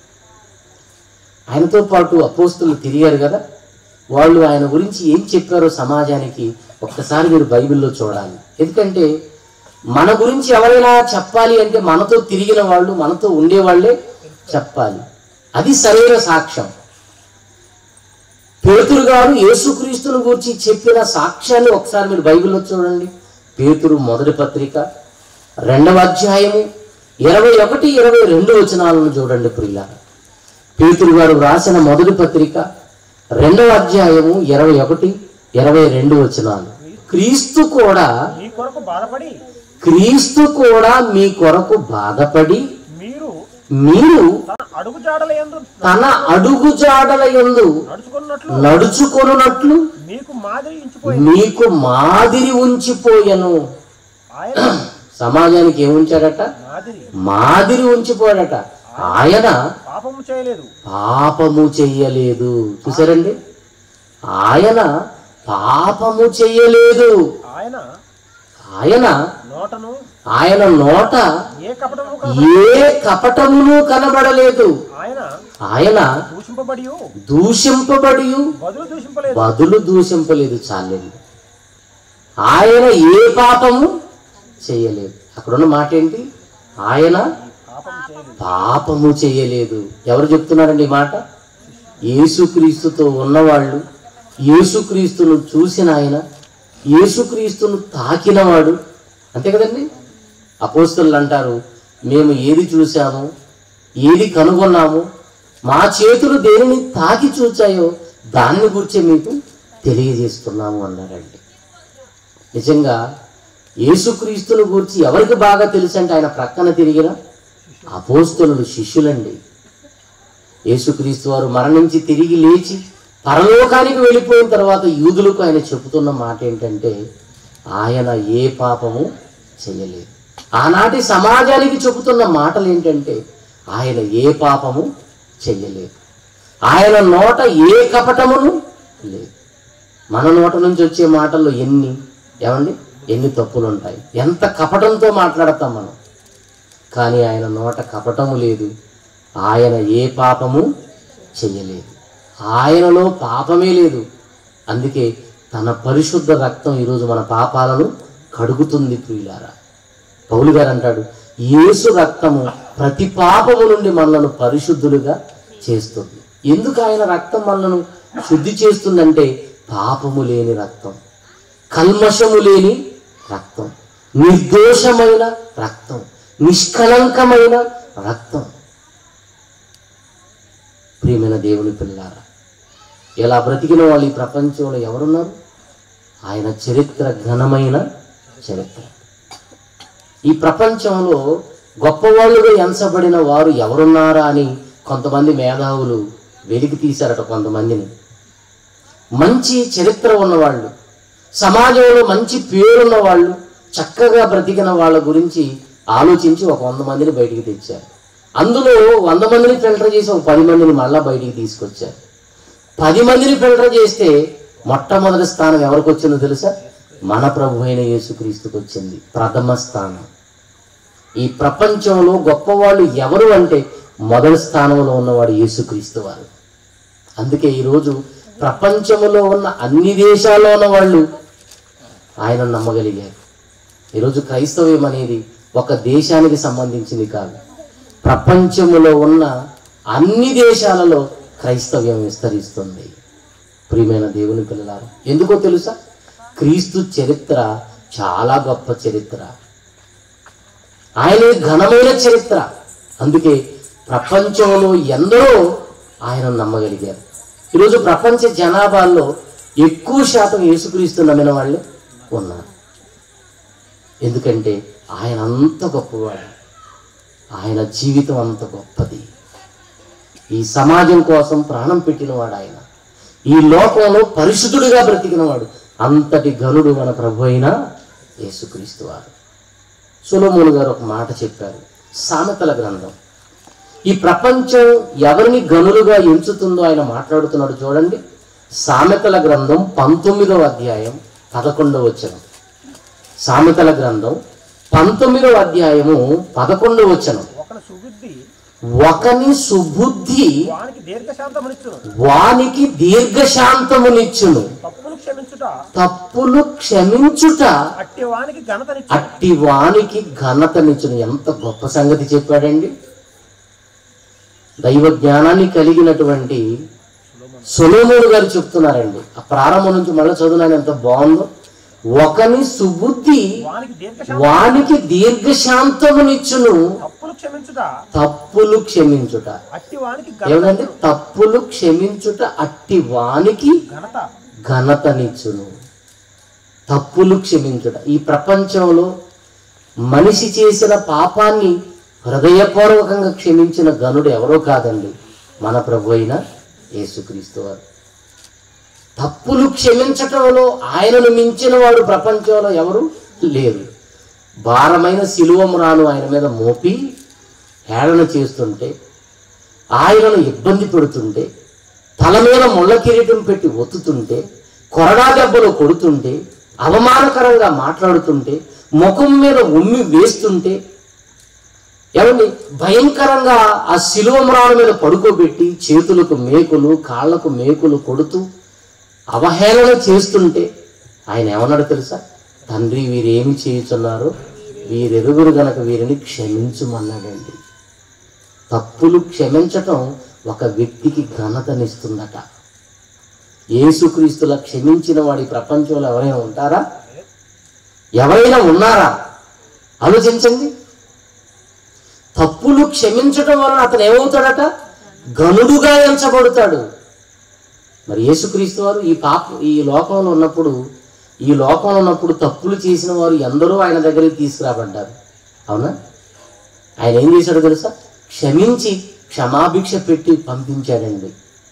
[SPEAKER 2] ఆయనతో పాటు అపోస్తులు తిరిగారు కదా, వాళ్ళు ఆయన గురించి ఏం చెప్పారో సమాజానికి ఒక్కసారి మీరు బైబిల్లో చూడాలి. ఎందుకంటే మన గురించి ఎవరైనా చెప్పాలి అంటే మనతో తిరిగిన వాళ్ళు, మనతో ఉండేవాళ్లే చెప్పాలి. అది సరైన సాక్ష్యం. పేతురు గారు యేసుక్రీస్తుని గురించి చెప్పిన సాక్ష్యాన్ని ఒకసారి మీరు బైబిల్లో చూడండి. పేతురు మొదటి పత్రిక రెండవ అధ్యాయము ఇరవై ఒకటి ఇరవై రెండు వచనాలను చూడండి ప్రియులారా. పేతురు గారు రాసిన మొదటి పత్రిక రెండవ అధ్యాయము ఇరవై ఒకటి ఇరవై రెండు వచనాలు. క్రీస్తు కూడా క్రీస్తు కూడా మీ కొరకు బాధపడి మీరు తన అడుగు జాడల యందు నడుచుకొనున్నట్లు మీకు మాదిరి ఉంచిపోయెను. సమాజానికి ఏముంచాడట? మాదిరి ఉంచిపోయాడట. ఆయన పాపము చెయ్యలేదు. చూసారండి, ఆయన పాపము చెయ్యలేదు. ఆయన ఆయన నోట ఏ కపటమును కనబడలేదు. ఆయన దూషింపబడి బదులు దూషింపలేదు. చాలండి, ఆయన ఏ పాపము చెయ్యలేదు. అక్కడున్న మాట ఏంటి? ఆయన పాపము చెయ్యలేదు. ఎవరు చెప్తున్నారండి ఈ మాట? యేసుక్రీస్తుతో ఉన్నవాళ్ళు, యేసుక్రీస్తును చూసిన ఆయన, యేసుక్రీస్తును తాకినవాడు. అంతే కదండి. అపోస్తలులు అంటారు, మేము ఏది చూసాము, ఏది కనుగొన్నాము, మా చేతులు దేనిని తాకి చూచాయో దాన్ని గురించి మీకు తెలియజేస్తున్నాము అన్నారండి. నిజంగా యేసుక్రీస్తుని గురించి ఎవరికి బాగా తెలుసు అంటే ఆయన ప్రక్కన తిరిగిన అపోస్తలులు, శిష్యులండి. యేసుక్రీస్తు వారు మరణించి తిరిగి లేచి పరలోకానికి వెళ్ళిపోయిన తర్వాత యూదులకు ఆయన చెబుతున్న మాట ఏంటంటే ఆయన ఏ పాపము చేయలేదు. ఆనాటి సమాజానికి చెబుతున్న మాటలు ఏంటంటే ఆయన ఏ పాపము చెయ్యలేదు. ఆయన నోట ఏ కపటమును లేదు. మన నోట నుంచి వచ్చే మాటల్లో ఎన్ని ఏమండి ఎన్ని తప్పులు ఉంటాయి, ఎంత కపటంతో మాట్లాడతాం మనం. కానీ ఆయన నోట కపటము లేదు. ఆయన ఏ పాపము చెయ్యలేదు. ఆయనలో పాపమే లేదు. అందుకే తన పరిశుద్ధ రక్తం ఈరోజు మన పాపాలను కడుగుతుంది ప్రియులారా. పౌలు గారు అంటాడు, యేసు రక్తము ప్రతి పాపము నుండి మనలను పరిశుద్ధులుగా చేస్తుంది. ఎందుకు ఆయన రక్తం మనలను శుద్ధి చేస్తుందంటే పాపము లేని రక్తం, కల్మషము లేని రక్తం, నిర్దోషమైన రక్తం, నిష్కలంకమైన రక్తం. ప్రియమైన దేవుని పిల్లారా, ఇలా బ్రతికిన వాళ్ళు ఈ ప్రపంచంలో ఎవరున్నారు? ఆయన చరిత్ర ఘనమైన చరిత్ర. ఈ ప్రపంచంలో గొప్పవాళ్ళుగా ఎంచబడిన వారు ఎవరున్నారా అని కొంతమంది మేధావులు వెలికి తీశారట. కొంతమందిని మంచి చరిత్ర ఉన్నవాళ్ళు, సమాజంలో మంచి పేరున్న వాళ్ళు, చక్కగా బ్రతికిన వాళ్ళ గురించి ఆలోచించి ఒక వంద మందిని బయటికి తెచ్చారు. అందులో వంద మందిని ఫిల్టర్ చేసి ఒక పది మందిని మళ్ళా బయటికి తీసుకొచ్చారు. పది మందిని ఫిల్టర్ చేస్తే మొట్టమొదటి స్థానం ఎవరికి వచ్చిందో తెలుసా? మన ప్రభు అయిన యేసుక్రీస్తుకు వచ్చింది ప్రథమ స్థానం. ఈ ప్రపంచంలో గొప్పవాళ్ళు ఎవరు అంటే మొదటి స్థానంలో ఉన్నవాడు యేసుక్రీస్తు వారు. అందుకే ఈరోజు ప్రపంచంలో ఉన్న అన్ని దేశాల్లో ఉన్న వాళ్ళు ఆయన నమ్మగలిగారు. ఈరోజు క్రైస్తవ్యం అనేది ఒక దేశానికి సంబంధించింది కాదు, ప్రపంచంలో ఉన్న అన్ని దేశాలలో క్రైస్తవ్యం విస్తరిస్తుంది. ప్రియమైన దేవుని పిల్లలారా, ఎందుకో తెలుసా? క్రీస్తు చరిత్ర చాలా గొప్ప చరిత్ర, ఆయన ఘనమైన చరిత్ర. అందుకే ప్రపంచంలో ఎందరో ఆయనను నమ్మగలిగారు. ఈరోజు ప్రపంచ జనాభాలో ఎక్కువ శాతం యేసుక్రీస్తు నమ్మిన వాళ్ళే ఉన్నారు. ఎందుకంటే ఆయన అంత గొప్పవాడు, ఆయన జీవితం అంత గొప్పది, ఈ సమాజం కోసం ప్రాణం పెట్టినవాడు, ఆయన ఈ లోకంలో పరిశుద్ధుడిగా బ్రతికినవాడు. అంతటి ఘనుడు మన ప్రభు అయిన యేసుక్రీస్తు వారు. సొలొమోను గారు ఒక మాట చెప్పారు, సామెతల గ్రంథం. ఈ ప్రపంచం ఎవరిని గనులుగా ఎంచుతుందో ఆయన మాట్లాడుతున్నాడు. చూడండి, సామెతల గ్రంథం పంతొమ్మిదవ అధ్యాయం పదకొండవ వచనం. సామెతల గ్రంథం పంతొమ్మిదవ అధ్యాయము పదకొండవ వచనం. ఒకని సుబుద్ధి వానికి దీర్ఘశాంతమునిచ్చును, తప్పులు క్షమించుట అట్టి వానికి ఘనతనిచ్చును. ఎంత గొప్ప సంగతి చెప్పాడండి. దైవ జ్ఞానాన్ని కలిగినటువంటి సొలొమోను గారు చెప్తున్నారండి. ఆ ప్రారంభం నుంచి మళ్ళీ చదువునాను, ఎంత బాగుందో. ఒకని సుబుద్ధి వానికి దీర్ఘశాంతమునిచ్చును, తప్పులు క్షమించుట. ఏమంటే తప్పులు క్షమించుట అట్టి వానికి ఘనతనిచ్చును. తప్పులు క్షమించుట. ఈ ప్రపంచంలో మనిషి చేసిన పాపాన్ని హృదయపూర్వకంగా క్షమించిన ఘనుడు ఎవరో కాదండి, మన ప్రభు అయిన యేసుక్రీస్తు వారు. తప్పులు క్షమించటంలో ఆయనను మించిన వాడు ప్రపంచంలో ఎవరు లేరు. భారమైన శిలువమురాను ఆయన మీద మోపి హేళన చేస్తుంటే, ఆయనను ఇబ్బంది పెడుతుంటే, తల మీద ముళ్ళ కిరీటం పెట్టి ఒత్తుతుంటే, కొరడా దెబ్బలు కొడుతుంటే, అవమానకరంగా మాట్లాడుతుంటే, ముఖం మీద ఉమ్మి వేస్తుంటే, ఏమండి భయంకరంగా ఆ శిలువమురాను మీద పడుకోబెట్టి చేతులకు మేకులు కాళ్లకు మేకులు కొడుతూ అవహేళన చేస్తుంటే ఆయన ఏమన్నాడు తెలుసా? తండ్రి, వీరేమి చేయుచున్నారో వీరెరుగురు గనక వీరిని క్షమించుమన్నాడండి. తప్పులు క్షమించటం ఒక వ్యక్తికి ఘనతనిస్తుందట. యేసుక్రీస్తులా క్షమించిన వాడి ప్రపంచంలో ఎవరైనా ఉంటారా? ఎవరైనా ఉన్నారా? ఆలోచించండి. తప్పులు క్షమించటం వలన అతను ఏమవుతాడట? ఘనుడుగా ఎంచబడతాడు. మరి యేసుక్రీస్తు వారు ఈ పాప ఈ లోకంలో ఉన్నప్పుడు ఈ లోకంలో ఉన్నప్పుడు తప్పులు చేసిన వారు ఎందరో ఆయన దగ్గరికి తీసుకురాబడ్డారు. అవునా? ఆయన ఏం చేశాడో తెలుసా? క్షమించి క్షమాభిక్ష పెట్టి పంపించాడండి.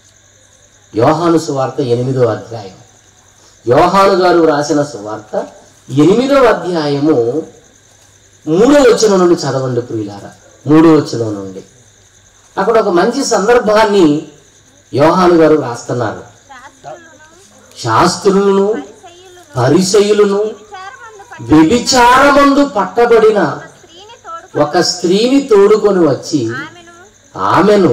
[SPEAKER 2] యోహాను సువార్త ఎనిమిదో అధ్యాయం. యోహాను గారు రాసిన సువార్త ఎనిమిదవ అధ్యాయము మూడో వచనం నుండి చదవండి ప్రియులారా. మూడో వచనం నుండి అక్కడ ఒక మంచి సందర్భాన్ని యోహాను గారు రాస్తున్నారు. శాస్త్రులను పరిసయ్యులను వ్యభిచారమందు పట్టబడిన ఒక స్త్రీని తోడుకొని వచ్చి ఆమెను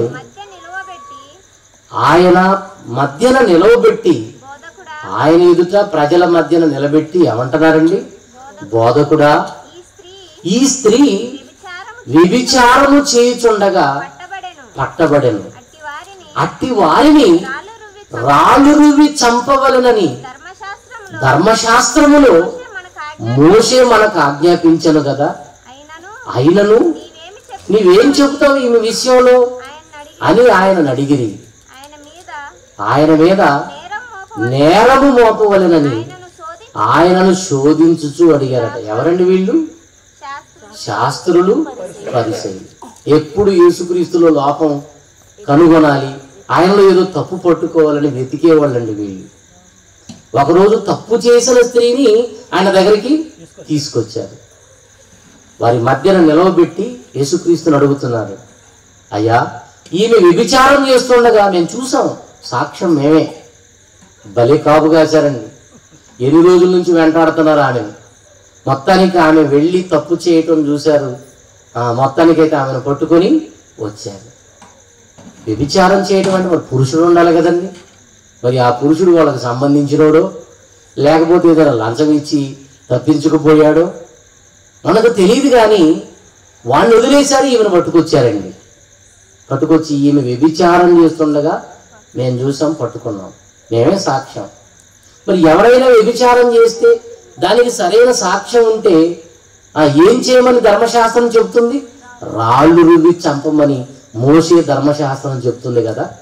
[SPEAKER 2] ఆయన మధ్యన నిలవబెట్టి, ఆయన ఎదుట ప్రజల మధ్యన నిలబెట్టి ఏమంటున్నారండి? బోధకుడా, ఈ స్త్రీ వ్యభిచారము చేయుచుండగా పట్టబడెను, అట్టి వారిని రాళ్ళు రువి చంపవలనని ధర్మశాస్త్రములో మోషే మనకు ఆజ్ఞాపించను కదా, అయినను నీవేం చెబుతావు ఈమె విషయంలో అని ఆయన అడిగిరి. ఆయన మీద నేరము మోపవలనని ఆయనను శోధించుచు అడిగారట. ఎవరండి వీళ్ళు? శాస్త్రులు, పరిసయ్యులు. ఎప్పుడు యేసుక్రీస్తులో లోపం కనుగొనాలి, ఆయనలో ఏదో తప్పు పట్టుకోవాలని వెతికేవాళ్ళండి వీళ్ళు. ఒకరోజు తప్పు చేసిన స్త్రీని ఆయన దగ్గరికి తీసుకొచ్చారు. వారి మధ్యన నిలవబెట్టి యేసుక్రీస్తుని అడుగుతున్నారు, అయ్యా, ఈమె వ్యభిచారం చేస్తుండగా మేము చూసాం, సాక్ష్యం మేమే. భలే కాపు కాశారండి. ఎన్ని రోజుల నుంచి వెంటాడుతున్నారు ఆమెను. మొత్తానికి ఆమె వెళ్ళి తప్పు చేయటం చూశారు. మొత్తానికైతే ఆమెను పట్టుకొని వచ్చారు. వ్యభిచారం చేయడం అంటే మరి పురుషుడు ఉండాలి కదండి. మరి ఆ పురుషుడు వాళ్ళకి సంబంధించినోడో లేకపోతే ఏదైనా లంచం ఇచ్చి తప్పించుకుపోయాడో మనకు తెలియదు. కానీ వాడిని వదిలేశారు, ఈమెను పట్టుకొచ్చారండి. పట్టుకొచ్చి ఈమె వ్యభిచారం చేస్తుండగా మేము చూసాం, పట్టుకున్నాం, మేమే సాక్ష్యం. మరి ఎవరైనా వ్యభిచారం చేస్తే దానికి సరైన సాక్ష్యం ఉంటే ఏం చేయమని ధర్మశాస్త్రం చెప్తుంది? రాళ్ళు రువి చంపమని మోషే ధర్మశాస్త్రం చెప్తుంది కదా.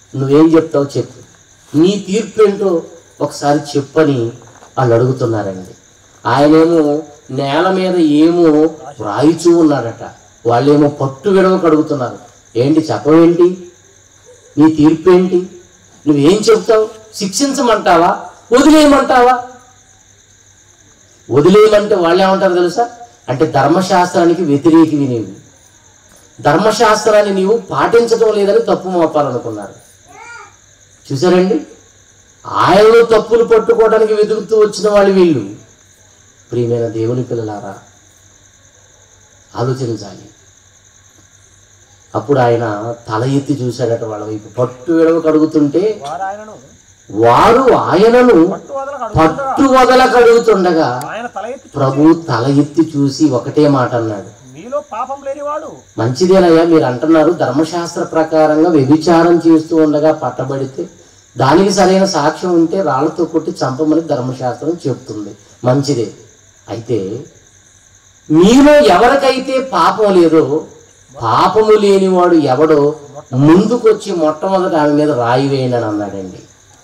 [SPEAKER 2] నువ్వేం చెప్తావు చెప్పు, నీ తీర్పు ఏంటో ఒకసారి చెప్పని వాళ్ళు అడుగుతున్నారండి. ఆయనేమో నేల మీద ఏమో రాయిచూ ఉన్నాడట, వాళ్ళేమో పట్టు విడవకు అడుగుతున్నారు. ఏంటి చెప్పవేంటి, నీ తీర్పు ఏంటి, నువ్వేం చెప్తావు, శిక్షించమంటావా వదిలేయమంటావా? వదిలేయమంటే వాళ్ళు ఏమంటారు తెలుసా, అంటే ధర్మశాస్త్రానికి వ్యతిరేకివి, నీవు ధర్మశాస్త్రాన్ని నీవు పాటించడం లేదని తప్పు మోపాలనుకున్నారు. చూసారండి, ఆయనలో తప్పులు పట్టుకోవడానికి వెతుకుతూ వచ్చిన వాళ్ళు వీళ్ళు. ప్రియమైన దేవుని పిల్లలారా, ఆలోచించాలి. అప్పుడు ఆయన తల ఎత్తి చూశాడట వాళ్ళ వైపు. పట్టు విడవ కడుగుతుంటే వారు ఆయనను పట్టు వదల కడుగుతుండగా ప్రభు తల ఎత్తి చూసి ఒకటే మాట అన్నాడు, మంచిదేనయ్యా, మీరు అంటున్నారు ధర్మశాస్త్ర ప్రకారంగా వ్యభిచారం చేస్తూ ఉండగా పట్టబడితే దానికి సరైన సాక్ష్యం ఉంటే రాళ్లతో కొట్టి చంపమని ధర్మశాస్త్రం చెప్తుంది, మంచిదే. అయితే మీలో ఎవరికైతే పాపం లేదో, పాపము లేనివాడు ఎవడో ముందుకొచ్చి మొట్టమొదట ఆమె మీద రాయి వేయండి అని అన్నాడండి.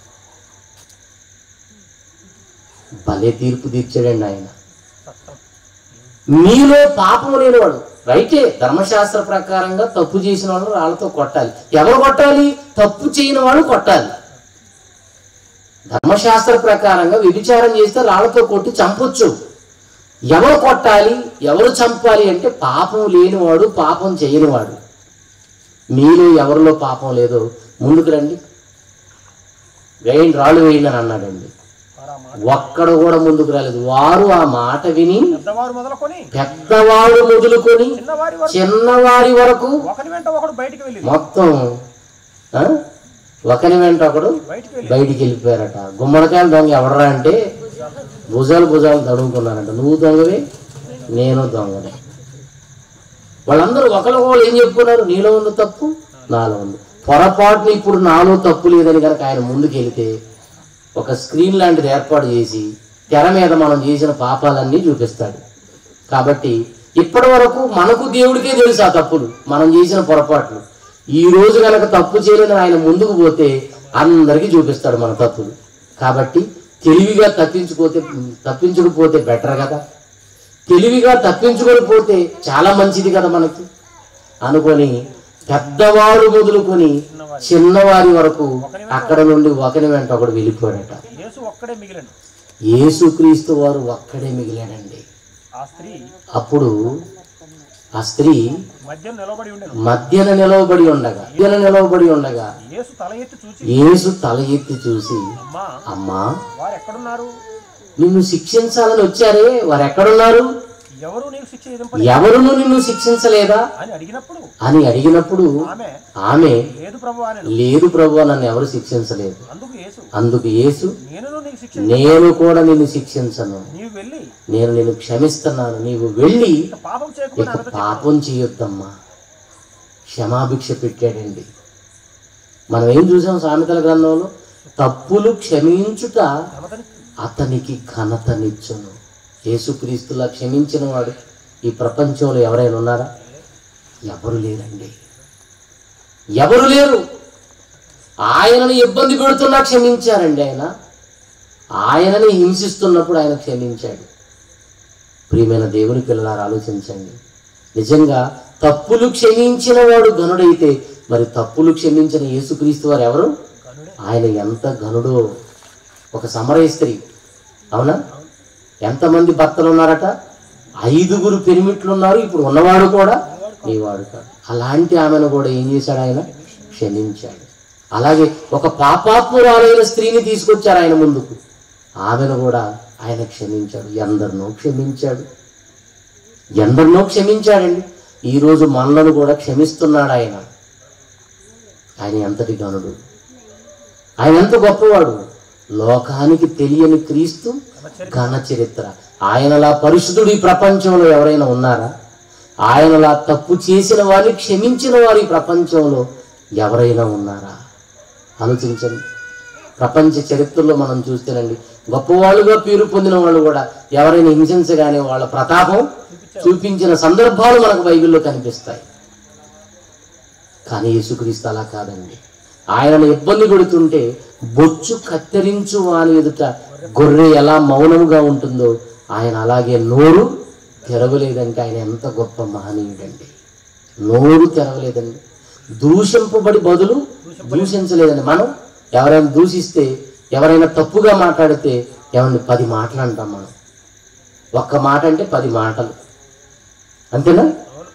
[SPEAKER 2] భలే తీర్పు తీర్చాడండి ఆయన. మీలో పాపము లేనివాడు, రైటే, ధర్మశాస్త్ర ప్రకారంగా తప్పు చేసిన వాళ్ళు రాళ్లతో కొట్టాలి. ఎవరు కొట్టాలి? తప్పు చేయని వాళ్ళు కొట్టాలి. ధర్మశాస్త్ర ప్రకారంగా వ్యభిచారం చేస్తే రాళ్లతో కొట్టి చంపొచ్చు. ఎవరు కొట్టాలి, ఎవరు చంపాలి అంటే పాపం లేనివాడు, పాపం చేయనివాడు. మీలో ఎవరిలో పాపం లేదో ముందుకు రండి, వేయండి, రాళ్ళు వేయండి అని అన్నాడండి. ఒక్కడు కూడా ముందుకు రాలేదు. వారు ఆ మాట విని పెద్దవాడు మొదలుకొని చిన్నవారి వరకు మొత్తం ఒకని వెంట ఒకడు బయటికి వెళ్ళిపోయారట. గుమ్మడికాయలు దొంగ ఎవడరా అంటే భుజాలు భుజాలు తడుముకున్నారంట. నువ్వు దొంగవే, నేను దొంగనే. వాళ్ళందరూ ఒకరు వాళ్ళు ఏం చెప్పుకున్నారు, నీలో ఉన్న తప్పు నాలో ఉంది. పొరపాటుని ఇప్పుడు నాలో తప్పు లేదని కనుక ఆయన ముందుకు వెళితే ఒక స్క్రీన్ లాంటిది ఏర్పాటు చేసి తెర మీద మనం చేసిన పాపాలన్నీ చూపిస్తాడు. కాబట్టి ఇప్పటి వరకు మనకు దేవుడికే తెలుసు ఆ తప్పులు, మనం చేసిన పొరపాట్లు. ఈ రోజు కనుక తప్పు చేయలేని ఆయన ముందుకు పోతే అందరికీ చూపిస్తాడు మన తప్పులు. కాబట్టి తెలివిగా తప్పించుకోతే తప్పించకపోతే బెటర్ కదా, తెలివిగా తప్పించుకొని పోతే చాలా మంచిది కదా మనకి అనుకొని పెద్దవాడు మొదలుకొని చిన్నవారి వరకు అక్కడ నుండి ఒకని వెంట ఒకడు వెళ్ళిపోయాడట. యేసుక్రీస్తు వారు ఒక్కడే మిగిలాడండి. అప్పుడు ఆ స్త్రీ మధ్యన నిలవబడి ఉండగా మధ్యన నిలవబడి ఉండగా యేసు తల ఎత్తి చూసి, అమ్మా, నిన్ను శిక్షించాలని వచ్చారే, వారు ఎక్కడున్నారు, ఎవరును నిన్ను శిక్షించలేదా అని అడిగినప్పుడు ఆమె, లేదు ప్రభువా, నన్ను ఎవరు శిక్షించలేదు. అందుకు యేసు, నేను కూడా నిన్ను శిక్షించను, నేను నిన్ను క్షమిస్తున్నాను, నీవు వెళ్ళి ఇక పాపం చేయొద్దమ్మా. క్షమాభిక్ష పెట్టాడండి. మనం ఏం చూసాం సామెతల గ్రంథంలో, తప్పులు క్షమించుట అతనికి ఘనతనిచ్చును. యేసుక్రీస్తులా క్షమించిన వాడు ఈ ప్రపంచంలో ఎవరైనా ఉన్నారా? ఎవరు లేరండి, ఎవరు లేరు. ఆయనను ఇబ్బంది పెడుతున్నా క్షమించారండి. ఆయన ఆయనని హింసిస్తున్నప్పుడు ఆయన క్షమించాడు. ప్రియమైన దేవుని పిల్లలారా, ఆలోచించండి. నిజంగా తప్పులు క్షమించిన వాడు ఘనుడైతే మరి తప్పులు క్షమించిన యేసుక్రీస్తు వారు ఎవరు? ఆయన ఎంత ఘనుడో. ఒక సమరయ స్త్రీ, అవునా, ఎంతమంది భర్తలు ఉన్నారట? ఐదుగురు పెనిమిట్లు ఉన్నారు. ఇప్పుడు ఉన్నవాడు కూడా నీవాడు కాదు. అలాంటి ఆమెను కూడా ఏం చేశాడు? ఆయన క్షమించాడు. అలాగే ఒక పాపాత్మురాలైన స్త్రీని తీసుకొచ్చారు ఆయన ముందుకు, ఆమెను కూడా ఆయన క్షమించాడు. ఎందరినో క్షమించాడు, ఎందరినో క్షమించాడండి. ఈరోజు మనలను కూడా క్షమిస్తున్నాడు ఆయన. ఆయన ఎంతటి ఘనుడు, ఆయన ఎంత గొప్పవాడు. లోకానికి తెలియని క్రీస్తు ఘన చరిత్ర. ఆయనలా పరిశుద్ధుడు ఈ ప్రపంచంలో ఎవరైనా ఉన్నారా? ఆయనలా తప్పు చేసిన వారిని క్షమించిన వారు ఈ ప్రపంచంలో ఎవరైనా ఉన్నారా? ఆలోచించండి. ప్రపంచ చరిత్రలో మనం చూస్తేనండి, గొప్పవాళ్ళుగా పేరు పొందిన వాళ్ళు కూడా ఎవరైనా హింసించగానే వాళ్ళ ప్రతాపం చూపించిన సందర్భాలు మనకు బైబిల్లో కనిపిస్తాయి. కానీ యేసుక్రీస్తు అలా కాదండి. ఆయనను ఇబ్బంది పెడుతుంటే బొచ్చు కత్తిరించు వాని ఎదుట గొర్రె ఎలా మౌనముగా ఉంటుందో ఆయన అలాగే నోరు తెరవలేదంటే ఆయన ఎంత గొప్ప మహనీయుడండి. నోరు తెరవలేదండి, దూషింపబడి బదులు దూషించలేదండి. మనం ఎవరైనా దూషిస్తే, ఎవరైనా తప్పుగా మాట్లాడితే ఎవరిని పది మాటలు అంటాం మనం. ఒక్క మాట అంటే పది మాటలు, అంతేనా?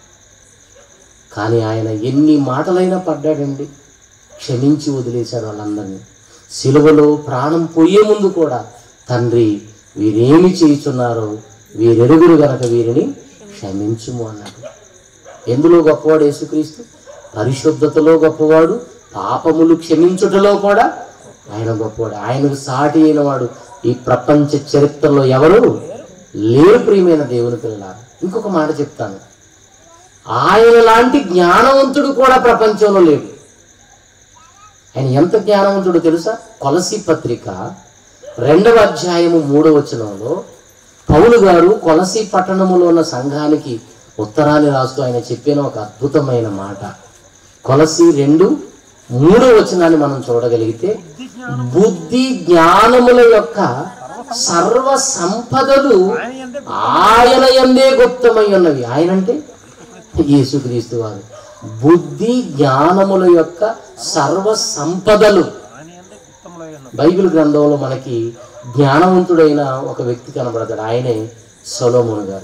[SPEAKER 2] కానీ ఆయన ఎన్ని మాటలైనా పడ్డాడండి, క్షమించి వదిలేశాడు వాళ్ళందరినీ. సిలువలో ప్రాణం పోయే ముందు కూడా తండ్రి వీరేమి చేయుచున్నారో వీరెరుగురు గనక వీరిని క్షమించుము అన్నాడు. ఎందులో గొప్పవాడు యేసుక్రీస్తు? పరిశుద్ధతలో గొప్పవాడు, పాపములు క్షమించుటలో కూడా ఆయన గొప్పవాడు. ఆయనకు సాటి అయిన వాడు ఈ ప్రపంచ చరిత్రలో ఎవరు లేరు. ప్రియమైన దేవుని పిల్లలారా, ఇంకొక మాట చెప్తాను, ఆయన లాంటి జ్ఞానవంతుడు కూడా ప్రపంచంలో లేడు. ఆయన ఎంత జ్ఞానవంతుడు తెలుసా? కొలసీ పత్రిక రెండవ అధ్యాయము మూడవ వచనంలో పౌలు గారు కొలసీ పట్టణములో ఉన్న సంఘానికి ఉత్తరాన్ని రాస్తూ ఆయన చెప్పిన ఒక అద్భుతమైన మాట. కొలసీ రెండు మూడవ వచనాన్ని మనం చూడగలిగితే, బుద్ధి జ్ఞానముల యొక్క సర్వ సంపదలు ఆయన యందే గుప్తమై ఉన్నవి. ఆయన అంటే యేసుక్రీస్తు వారు. బుద్ధి జ్ఞానముల యొక్క సర్వ సంపదలు. బైబిల్ గ్రంథంలో మనకి జ్ఞానవంతుడైన ఒక వ్యక్తి కనబడతాడు, ఆయనే సొలొమోను గారు.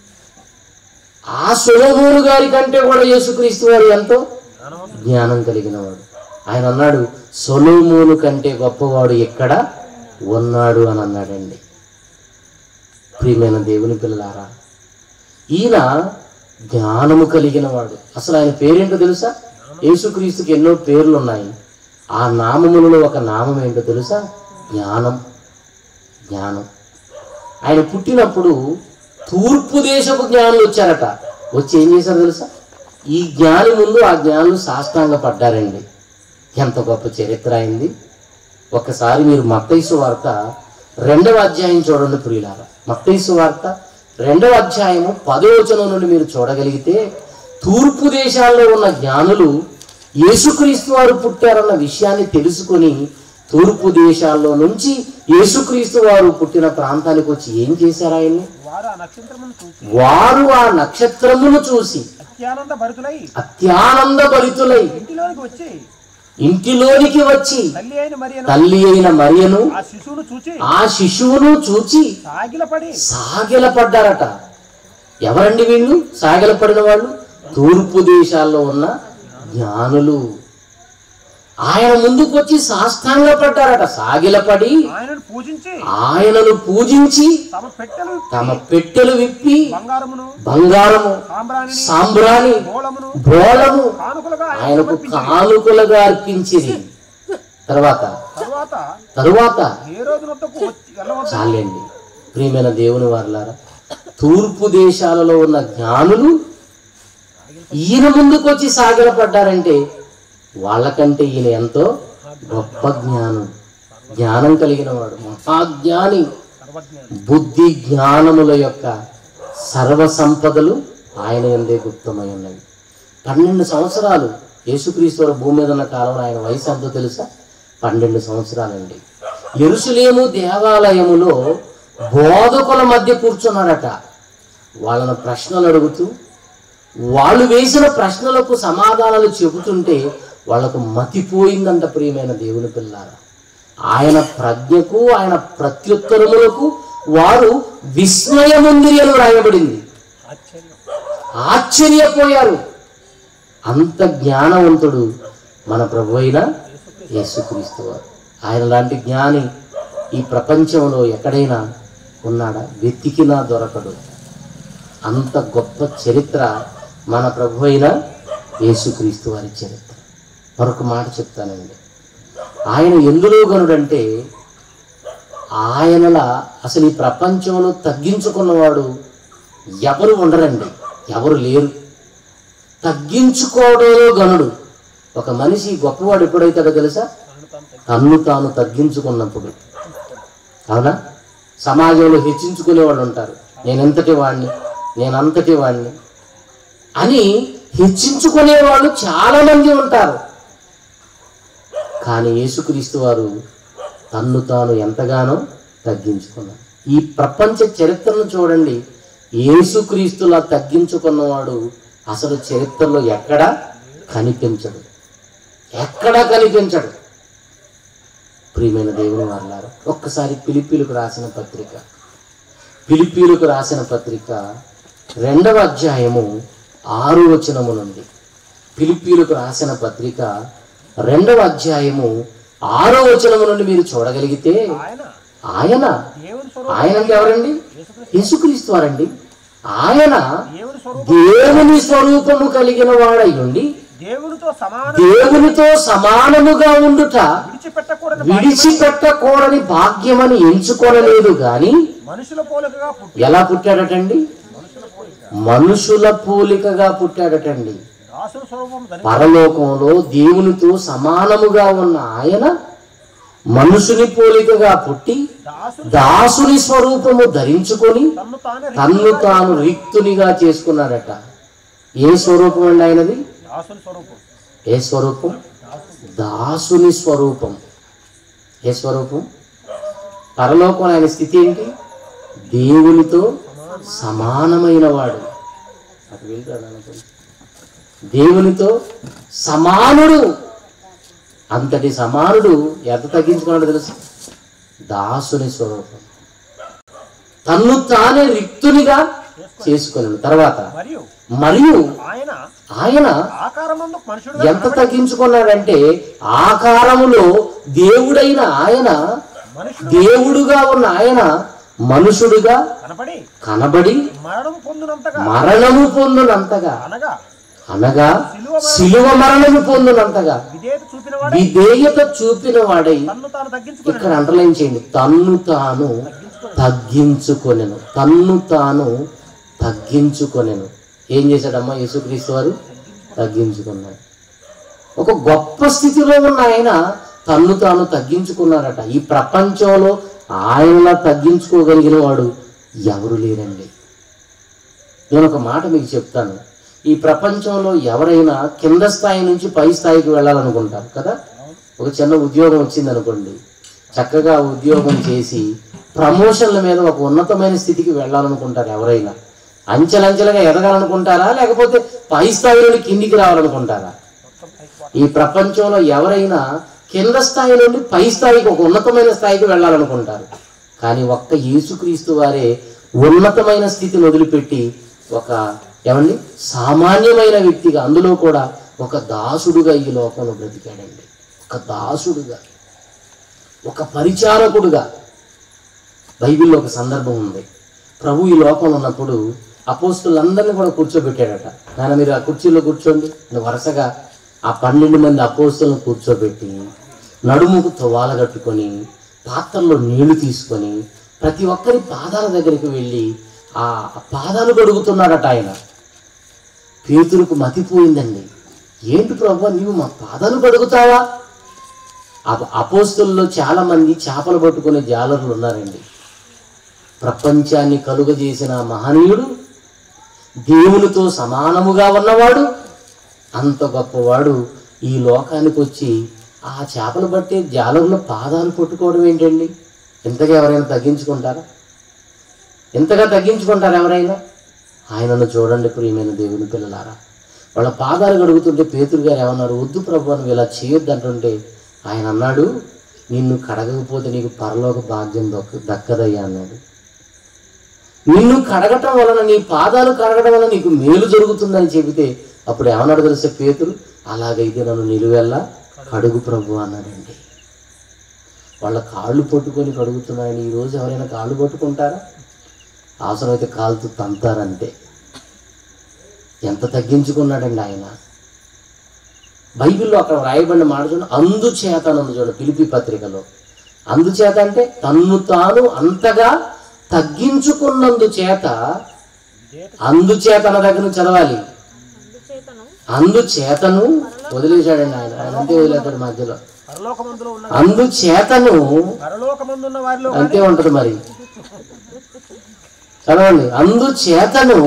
[SPEAKER 2] ఆ సొలొమోను గారి కంటే కూడా యేసుక్రీస్తు వారు ఎంతో జ్ఞానం కలిగిన వాడు. ఆయన అన్నాడు, సొలొమోను కంటే గొప్పవాడు ఎక్కడ ఉన్నాడు అని అన్నాడండి. ప్రియమైన దేవుని పిల్లలారా, ఈయన జ్ఞానము కలిగిన వాడు. అసలు ఆయన పేరేంటో తెలుసా? యేసుక్రీస్తుకి ఎన్నో పేర్లు ఉన్నాయి. ఆ నామములలో ఒక నామం ఏంటో తెలుసా? జ్ఞానం. జ్ఞానం. ఆయన పుట్టినప్పుడు తూర్పు దేశపు జ్ఞానులు వచ్చారట. వచ్చి ఏం చేశారు తెలుసా? ఈ జ్ఞాని ముందు ఆ జ్ఞానులు సాష్టాంగ పడ్డారండి. ఎంత గొప్ప చరిత్ర అయింది. ఒక్కసారి మీరు మత్తయి సువార్త రెండవ అధ్యాయం చూడండి ప్రియులారా. మత్తయి సువార్త రెండవ అధ్యాయము పదో వచనం నుండి మీరు చూడగలిగితే, తూర్పు దేశాల్లో ఉన్న జ్ఞానులు యేసుక్రీస్తు వారు పుట్టారన్న విషయాన్ని తెలుసుకొని తూర్పు దేశాల్లో నుంచి యేసుక్రీస్తు వారు పుట్టిన ప్రాంతానికి వచ్చి ఏం చేశారు? ఆయన్ని వారు ఆ నక్షత్రమును చూసి అత్యానంద భరితులై ఇంటిలోనికి వచ్చి తల్లి అయిన మరియను ఆ శిశువును చూచి సాగిలపడ్డారట. ఎవరండి వీళ్ళు సాగిలపడిన వాళ్ళు? తూర్పు దేశాల్లో ఉన్న జ్ఞానులు. ఆయన ముందుకు వచ్చి సాష్టాంగ పడ్డారట. సాగిలపడి ఆయనను పూజించి తమ పెట్టెలు విప్పి బంగారము, సాంబ్రాణి, బోళము ఆయనకు కానుకలుగా అర్పించింది. తర్వాత తరువాత చాలండి ప్రియమైన దేవుని వారలారా, తూర్పు దేశాలలో ఉన్న జ్ఞానులు ఈయన ముందుకు వచ్చి సాగిలపడ్డారంటే వాళ్ళకంటే ఈయన ఎంతో గొప్ప జ్ఞానం జ్ఞానం కలిగిన వాడు, మహాజ్ఞాని. బుద్ధి జ్ఞానముల యొక్క సర్వ సంపదలు ఆయన యందే గుప్తమై ఉన్నవి. పన్నెండు సంవత్సరాలు యేసుక్రీస్తు వారు భూమి మీద ఉన్న కాలంలో ఆయన వయసు ఎంతో తెలుసా? పన్నెండు సంవత్సరాలండి. యెరూషలేము దేవాలయములో బోధకుల మధ్య కూర్చున్నాడట. వాళ్ళను ప్రశ్నలు అడుగుతూ వాళ్ళు వేసిన ప్రశ్నలకు సమాధానాలు చెబుతుంటే వాళ్ళకు మతిపోయిందంట. ప్రియమైన దేవుని పిల్లారా, ఆయన ప్రజ్ఞకు ఆయన ప్రత్యుత్తరములకు వారు విస్మయముంది అని వ్రాయబడింది. ఆశ్చర్యపోయారు. అంత జ్ఞానవంతుడు మన ప్రభు అయిన యేసుక్రీస్తు వారు. ఆయన లాంటి జ్ఞాని ఈ ప్రపంచంలో ఎక్కడైనా ఉన్నాడా? వెతికినా దొరకడు. అంత గొప్ప చరిత్ర మన ప్రభు అయిన యేసుక్రీస్తు వారి చరిత్ర. మరొక మాట చెప్తానండి, ఆయన ఎందులో గనుడంటే ఆయనలా అసలు ఈ ప్రపంచంలో తగ్గించుకున్నవాడు ఎవరు ఉండరండి, ఎవరు లేరు. తగ్గించుకోవడంలో గనుడు. ఒక మనిషి గొప్పవాడు ఎప్పుడైతాడో తెలుసా? తన్ను తాను తగ్గించుకున్నప్పుడు. అవునా? సమాజంలో హెచ్చించుకునేవాళ్ళు ఉంటారు. నేనెంతటి వాడిని, నేనంతటి వాడిని అని హెచ్చించుకునే వాళ్ళు చాలా మంది ఉంటారు. కానీ యేసుక్రీస్తు వారు తన్ను తాను ఎంతగానో తగ్గించుకున్నాడు. ఈ ప్రపంచ చరిత్రను చూడండి, యేసుక్రీస్తులా తగ్గించుకున్నవాడు అసలు చరిత్రలో ఎక్కడా కనిపించడు, ఎక్కడా కనిపించడు. ప్రియమైన దేవుని వారలారా, ఒక్కసారి ఫిలిప్పీలకు రాసిన పత్రిక ఫిలిప్పీలకు రాసిన పత్రిక రెండవ అధ్యాయము ఆరు వచనము నుండి, ఫిలిప్పీలకు రాసిన పత్రిక రెండవ అధ్యాయము ఆరో వచనము నుండి మీరు చూడగలిగితే, ఆయన ఆయన అంటే ఎవరండి? యేసుక్రీస్తు వారండి. ఆయన దేవుని స్వరూపము కలిగిన వాడై ఉండి దేవునితో సమానముగా ఉండుట విడిచిపెట్టకూడని భాగ్యమని ఎంచుకోనలేదు గాని ఎలా పుట్టాడటండి? మనుషుల పోలికగా పుట్టాడటండి. పరలోకంలో దేవునితో సమానముగా ఉన్న ఆయన మనుషుని పోలికగా పుట్టి దాసుని స్వరూపము ధరించుకొని తన్ను తాను రిక్తునిగా చేసుకున్నాడట. ఏ స్వరూపం అండి ఆయనది? ఏ స్వరూపం? దాసుని స్వరూపం. ఏ స్వరూపం? పరలోకం ఆయన స్థితి ఏంటి? దేవునితో సమానమైన వాడు. అటు వెళ్తాడు, దేవునితో సమానుడు. అంతటి సమానుడు ఎంత తగ్గించుకున్నాడు తెలుసు? దాసుని స్వరూపం. తన్ను తానే రిక్తునిగా చేసుకున్నాడు. తర్వాత మరియు ఆయన ఎంత తగ్గించుకున్నాడంటే, ఆకారములో దేవుడైన ఆయన, దేవుడుగా ఉన్న ఆయన మనుషుడుగా కనబడి మరణము పొందునంతగా, అనగా శిలువ మరణము పొందునంతగా విధేయత చూపిన వాడై, ఇక్కడ అండర్లైన్ చేయండి, తన్ను తాను తగ్గించుకొనెను. తన్ను తాను తగ్గించుకొనెను. ఏం చేశాడమ్మా యేసుక్రీస్తు వారు? తగ్గించుకున్నాడు. ఒక గొప్ప స్థితిలో ఉన్న ఆయన తన్ను తాను తగ్గించుకున్నారట. ఈ ప్రపంచంలో ఆయనలా తగ్గించుకోగలిగిన వాడు ఎవరు లేరండి. నేను ఒక మాట మీకు చెప్తాను. ఈ ప్రపంచంలో ఎవరైనా కింద స్థాయి నుంచి పై స్థాయికి వెళ్ళాలనుకుంటారు కదా. ఒక చిన్న ఉద్యోగం వచ్చింది అనుకోండి, చక్కగా ఉద్యోగం చేసి ప్రమోషన్ల మీద ఒక ఉన్నతమైన స్థితికి వెళ్ళాలనుకుంటారు. ఎవరైనా అంచెలంచెలుగా ఎదగాలనుకుంటారా, లేకపోతే పై స్థాయి నుండి కిందికి రావాలనుకుంటారా? ఈ ప్రపంచంలో ఎవరైనా కింద స్థాయి నుండి పై స్థాయికి, ఒక ఉన్నతమైన స్థాయికి వెళ్ళాలనుకుంటారు. కానీ ఒక్క యేసుక్రీస్తు వారే ఉన్నతమైన స్థితిని వదిలిపెట్టి ఒక ఏమండి సామాన్యమైన వ్యక్తిగా, అందులో కూడా ఒక దాసుడుగా ఈ లోకంలో బ్రతికాడండి. ఒక దాసుడుగా, ఒక పరిచారకుడుగా. బైబిల్లో ఒక సందర్భం ఉంది. ప్రభు ఈ లోకంలో ఉన్నప్పుడు అపోస్తులందరినీ కూడా కూర్చోబెట్టాడట. నాన్న మీరు ఆ కుర్చీలో కూర్చోండి. వరుసగా ఆ పన్నెండు మంది అపోస్తులను కూర్చోబెట్టి నడుముకు తువాల కట్టుకొని పాత్రలో నీళ్లు తీసుకొని ప్రతి ఒక్కరి పాదాల దగ్గరికి వెళ్ళి ఆ పాదాలు కడుగుతున్నాడట ఆయన. పేతురుకు మతిపోయిందండి. ఏంటి ప్రభు, నీవు మా పాదాలు కడుగుతావా? అపోస్తుల్లో చాలా మంది చేపలు పట్టుకునే జాలర్లు ఉన్నారండి. ప్రపంచాన్ని కలుగజేసిన మహనీయుడు, దేవునితో సమానముగా ఉన్నవాడు, అంత గొప్పవాడు ఈ లోకానికి వచ్చి ఆ చేపలు పట్టే జాలర్ల పాదాలు పట్టుకోవడం ఏంటండి? ఇంతగా ఎవరైనా తగ్గించుకుంటారా? ఇంతగా తగ్గించుకుంటారా ఎవరైనా? ఆయనను చూడండి ప్రియమైన దేవుని పిల్లలారా. వాళ్ళ పాదాలు కడుగుతుంటే పేతురు గారు ఏమన్నారు? వద్దు ప్రభు, నువ్వు ఇలా చేయొద్దు అంటుంటే ఆయన అన్నాడు, నిన్ను కడగకపోతే నీకు పరలోక భాగ్యం దొక్క దక్కదయ్యా అన్నాడు. నిన్ను కడగటం వలన, నీ పాదాలు కడగడం వలన నీకు మేలు జరుగుతుందని చెబితే అప్పుడు ఏమన్నాడు తెలిసే పేతురు? అలాగైతే నన్ను నిలువెల్లా కడుగు ప్రభు అన్నాడండి. వాళ్ళ కాళ్ళు పట్టుకొని కడుగుతున్నాయని ఈరోజు ఎవరైనా కాళ్ళు పట్టుకుంటారా? అవసరమైతే కాలుతూ తంతారంతే. ఎంత తగ్గించుకున్నాడండి ఆయన. బైబిల్లో అక్కడ రాయబడిన మాట చూడండి, అందుచేత నన్ను చూడండి ఫిలిప్పీ పత్రికలో. అందుచేత అంటే తన్ను తాను అంతగా తగ్గించుకున్నందుచేత, అందుచేత అన్న దగ్గర నుంచి చదవాలి. అందుచేతను వదిలేశాడండి ఆయన. ఆయన అంతే వదిలేస్తాడు మధ్యలో. అందుచేతను అంతే ఉంటది మరి. చదవండి. అందుచేతను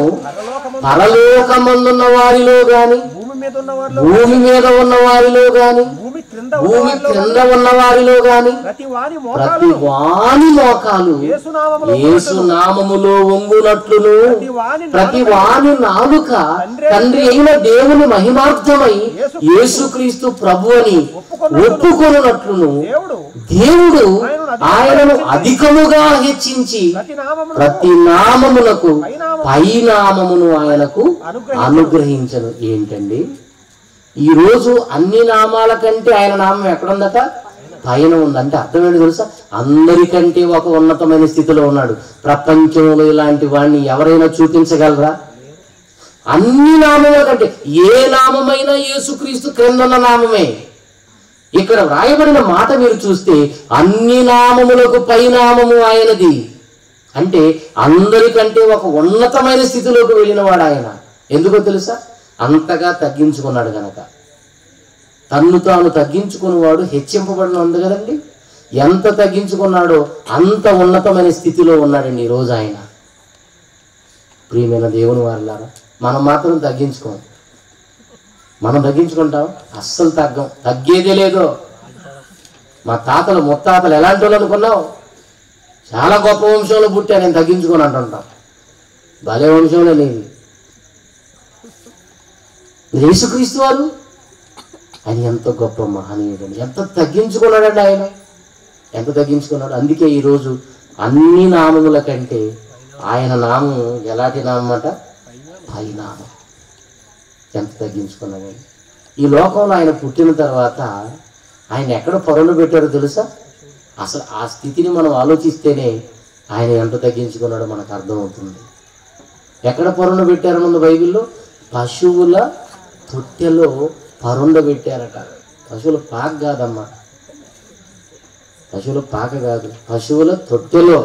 [SPEAKER 2] పరలోకమందున్న వారిలో గాని, భూమి మీద ఉన్న వారిలో గాని, భూమి క్రింద ఉన్న వారిలో గాని
[SPEAKER 3] ప్రతి వాని
[SPEAKER 2] ప్రతి వాని మోకాలు యేసు నామములో వంగునట్లును ప్రతి వాని నాలుక తండ్రి అయిన దేవుని మహిమార్థమై యేసుక్రీస్తు ప్రభు అని ఒప్పుకొనున్నట్లును దేవుడు ఆయనను అధికముగా హెచ్చించి ప్రతి నామమునకు పై నామమును ఆయనకు అనుగ్రహించను. ఏంటండి, ఈ రోజు అన్ని నామాల కంటే ఆయన నామం ఎక్కడుందట? పైన ఉందంటే అర్థం ఏంటి తెలుసా? అందరికంటే ఒక ఉన్నతమైన స్థితిలో ఉన్నాడు. ప్రపంచంలో ఇలాంటి వాడిని ఎవరైనా చూపించగలరా? అన్ని నామముల కంటే ఏ నామమైనా యేసుక్రీస్తు క్రిందన్న నామమే. ఇక్కడ వ్రాయబడిన మాట మీరు చూస్తే అన్ని నామములకు పై నామము ఆయనది అంటే అందరికంటే ఒక ఉన్నతమైన స్థితిలోకి వెళ్ళినవాడు ఆయన. ఎందుకో తెలుసా? అంతగా తగ్గించుకున్నాడు గనక. తన్ను తాను తగ్గించుకున్నవాడు హెచ్చింపబడిన ఉంది కదండి. ఎంత తగ్గించుకున్నాడో అంత ఉన్నతమైన స్థితిలో ఉన్నాడండి ఈరోజు ఆయన. ప్రియమైన దేవుని వారిలారా, మనం మాత్రం తగ్గించుకోం. మనం తగ్గించుకుంటాం? అస్సలు తగ్గం, తగ్గేదే లేదో. మా తాతలు ముత్తాతలు ఎలాంటి వాళ్ళు అనుకున్నావు? చాలా గొప్ప వంశంలో పుట్టా, నేను తగ్గించుకొని అంటుంటాం. భలే వంశంలో లేదు. యేసుక్రీస్తు వారు ఆయన ఎంత గొప్ప మహనీయుడు, ఎంత తగ్గించుకున్నాడండి ఆయన, ఎంత తగ్గించుకున్నాడు. అందుకే ఈరోజు అన్ని నామముల కంటే ఆయన నామం ఎలాంటి నామం అట? పై నామం. ఎంత తగ్గించుకున్నాడండి. ఈ లోకంలో ఆయన పుట్టిన తర్వాత ఆయన ఎక్కడ పొరలు పెట్టారో తెలుసా? అసలు ఆ స్థితిని మనం ఆలోచిస్తేనే ఆయన ఎంత తగ్గించుకున్నాడో మనకు అర్థమవుతుంది. ఎక్కడ పొరలు పెట్టారనుంది బైబిల్లో? పశువుల తొట్టెలో పరుండ పెట్టారట. పశువుల పాక కాదమ్మా, పశువుల పాక కాదు, పశువుల తొట్టెలో.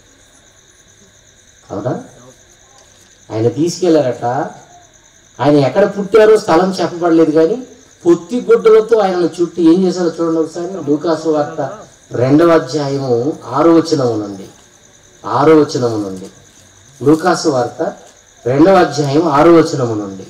[SPEAKER 2] అవునా? ఆయన తీసుకెళ్లారట. ఆయన ఎక్కడ పుట్టారో స్థలం చెప్పబడలేదు, కానీ పొత్తి గుడ్డలతో ఆయనను చుట్టూ ఏం చేశారో చూడండి ఒకసారి. లూకాసు వార్త రెండవ అధ్యాయము ఆరో వచనము నుండి ఆరో వచనము నుండి లూకాసు వార్త రెండవ అధ్యాయం ఆరో వచనము నుండి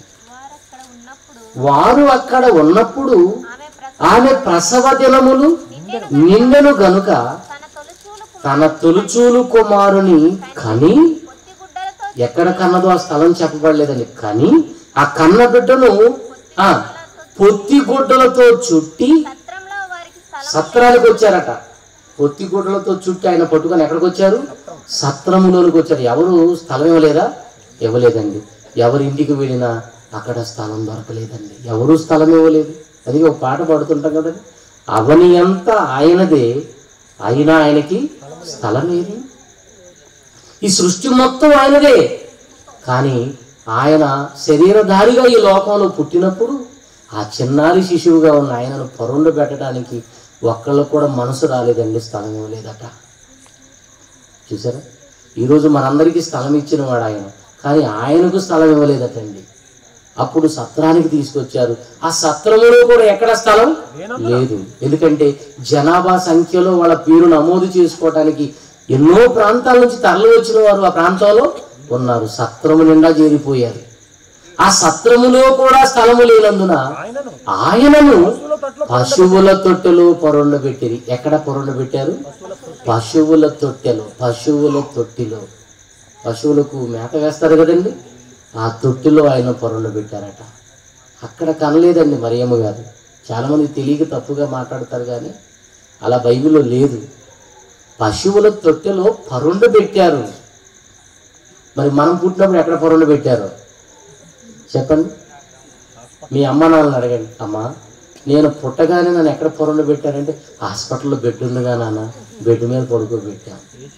[SPEAKER 2] వారు అక్కడ ఉన్నప్పుడు ఆమె ప్రసవ దినములు నిండెను గనుక తన తొలిచూలు కుమారుని కని, ఎక్కడ కన్నదో ఆ స్థలం చెప్పబడలేదండి, కానీ ఆ కన్న బిడ్డను ఆ పొత్తి గుడ్డలతో చుట్టి సత్రానికి వచ్చారట. పొత్తి గుడ్డలతో చుట్టి ఆయన పట్టుకొని ఎక్కడికి వచ్చారు? సత్రములోనికి వచ్చారు. ఎవరు స్థలం ఇవ్వలేదా? ఇవ్వలేదండి. ఎవరి ఇంటికి వెళ్ళినా అక్కడ స్థలం దొరకలేదండి, ఎవరు స్థలం ఇవ్వలేదు. అది ఒక పాట పాడుతుంటాం కదండి, అవని అంతా ఆయనదే అయినా ఆయనకి స్థలం ఏది? ఈ సృష్టి మొత్తం ఆయనదే, కానీ ఆయన శరీరధారిగా ఈ లోకంలో పుట్టినప్పుడు ఆ చిన్నారి శిశువుగా ఉన్న ఆయనను పరుండు పెట్టడానికి ఒక్కళ్ళు కూడా మనసు రాలేదండి, స్థలం ఇవ్వలేదట. చూసారా? ఈరోజు మనందరికీ స్థలం ఇచ్చిన వాడు ఆయన, కానీ ఆయనకు స్థలం ఇవ్వలేదటండి. అప్పుడు సత్రానికి తీసుకొచ్చారు. ఆ సత్రములో కూడా ఎక్కడ స్థలం లేదు. ఎందుకంటే జనాభా సంఖ్యలో వాళ్ళ పేరు నమోదు చేసుకోవటానికి ఎన్నో ప్రాంతాల నుంచి తరలి వచ్చిన వారు ఆ ప్రాంతంలో ఉన్నారు. సత్రము నిండా చేరిపోయారు. ఆ సత్రములో కూడా స్థలము లేనందున ఆయనను పశువుల తొట్టెలో పొరొండ పెట్టిరి. ఎక్కడ పొరొండ పెట్టారు? పశువుల తొట్టెలో, పశువుల తొట్టిలో. పశువులకు మేత వేస్తారు కదండి, ఆ తొట్టిలో ఆయన పొరొండ పెట్టారట. అక్కడ కనలేదండి మరియమ్మ గారు. చాలామంది తెలియక తప్పుగా మాట్లాడతారు, కానీ అలా బైబిల్లో లేదు. పశువుల తొట్టెలో పరుండ పెట్టారు. మరి మనం పుట్టినప్పుడు ఎక్కడ పరుండ పెట్టారు చెప్పండి? మీ అమ్మ నాన్నని అడగండి. అమ్మ, నేను పుట్టగానే నన్ను ఎక్కడ పొరలు పెట్టారంటే హాస్పిటల్లో బెడ్ ఉందిగా నాన్న, బెడ్ మీద పడుకోబెట్టాం.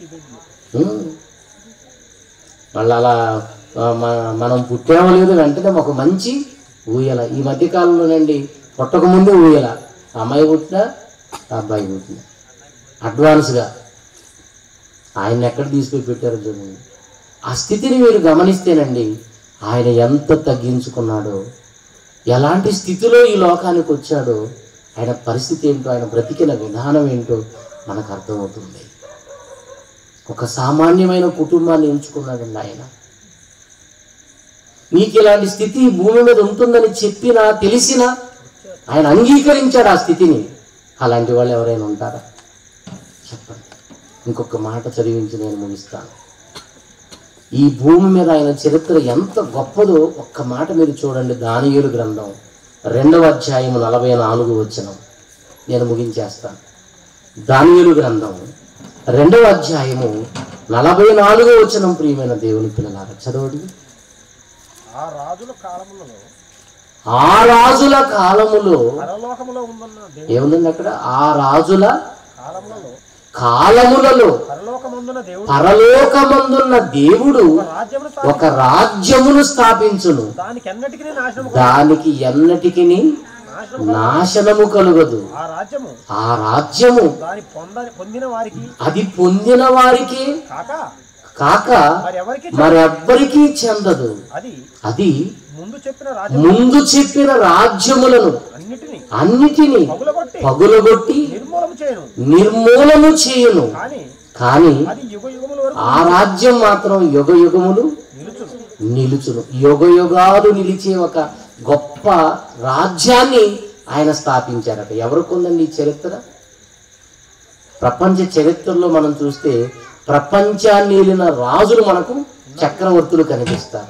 [SPEAKER 2] మళ్ళీ అలా మనం పుట్టామో లేదు వెంటనే ఒక మంచి ఊయల. ఈ మధ్యకాలంలోనండి పుట్టకముందే ఊయల, అమ్మాయి పుట్టినా అబ్బాయి పుట్టినా అడ్వాన్స్గా ఆయన ఎక్కడ తీసుకుని పెట్టారో చూడండి. ఆ స్థితిని మీరు గమనిస్తేనండి ఆయన ఎంత తగ్గించుకున్నాడో, ఎలాంటి స్థితిలో ఈ లోకానికి వచ్చాడో, ఆయన పరిస్థితి ఏంటో, ఆయన బ్రతికిన విధానం ఏంటో మనకు అర్థమవుతుంది. ఒక సామాన్యమైన కుటుంబాన్ని ఎంచుకున్నాడండి ఆయన. నీకు ఇలాంటి స్థితి భూమి మీద ఉంటుందని చెప్పినా తెలిసినా ఆయన అంగీకరించాడు ఆ స్థితిని. అలాంటి వాళ్ళు ఎవరైనా ఉంటారా చెప్పండి. ఇంకొక మాట చదివించి నేను ముగిస్తాను. ఈ భూమి మీద ఆయన చరిత్ర ఎంత గొప్పదో ఒక్క మాట మీరు చూడండి. దానియేలు గ్రంథం రెండవ అధ్యాయము నలభై నాలుగు వచనం. నేను ముగించేస్తాను. దానియేలు గ్రంథం రెండవ అధ్యాయము నలభై నాలుగో వచనం. ప్రియమైన దేవుని పిల్లలారా చదవండి.
[SPEAKER 3] ఆ రాజుల కాలములలో
[SPEAKER 2] ఆ రాజుల కాలములో
[SPEAKER 3] పరలోకములో ఉందన్న దేవుడు
[SPEAKER 2] ఏముందండి అక్కడ? ఆ రాజుల
[SPEAKER 3] కాలములలో
[SPEAKER 2] కాలములలో
[SPEAKER 3] పరలోకమందున దేవుడు
[SPEAKER 2] పరలోకమందున్న దేవుడు
[SPEAKER 3] రాజ్యమును
[SPEAKER 2] ఒక రాజ్యమును స్థాపించును,
[SPEAKER 3] దానికి ఎన్నటికీ నాశనము
[SPEAKER 2] దానికి ఎన్నటికి
[SPEAKER 3] నాశనము
[SPEAKER 2] నాశనము కలుగదు.
[SPEAKER 3] ఆ రాజ్యము
[SPEAKER 2] ఆ రాజ్యము
[SPEAKER 3] దాని పొంద పొందిన వారికి
[SPEAKER 2] అది పొందిన వారికి
[SPEAKER 3] కాక
[SPEAKER 2] కాక
[SPEAKER 3] మరి ఎవరికి
[SPEAKER 2] మరెవ్వరికీ చెందదు.
[SPEAKER 3] అది
[SPEAKER 2] అది
[SPEAKER 3] ముందు చెప్పిన రాజ్యం
[SPEAKER 2] ముందు చెప్పిన రాజ్యములను
[SPEAKER 3] అన్నిటిని
[SPEAKER 2] అన్నిటినీ
[SPEAKER 3] పగులగొట్టి
[SPEAKER 2] పగులగొట్టి
[SPEAKER 3] నిర్మూలము చేయను.
[SPEAKER 2] నిర్మూలము చేయును.
[SPEAKER 3] కానీ
[SPEAKER 2] కానీ
[SPEAKER 3] అది యుగ యుగముల వరకు
[SPEAKER 2] ఆ రాజ్యం మాత్రం యుగ యుగములు
[SPEAKER 3] నిలుచును.
[SPEAKER 2] నిలుచును. యుగ యుగాలు నిలిచే ఒక గొప్ప రాజ్యాన్ని ఆయన స్థాపించారట. ఎవరికి ఉందండి ఈ చరిత్ర? ప్రపంచ చరిత్రలో మనం చూస్తే ప్రపంచాన్ని ఏలిన రాజులు మనకు చక్రవర్తులు కనిపిస్తారు.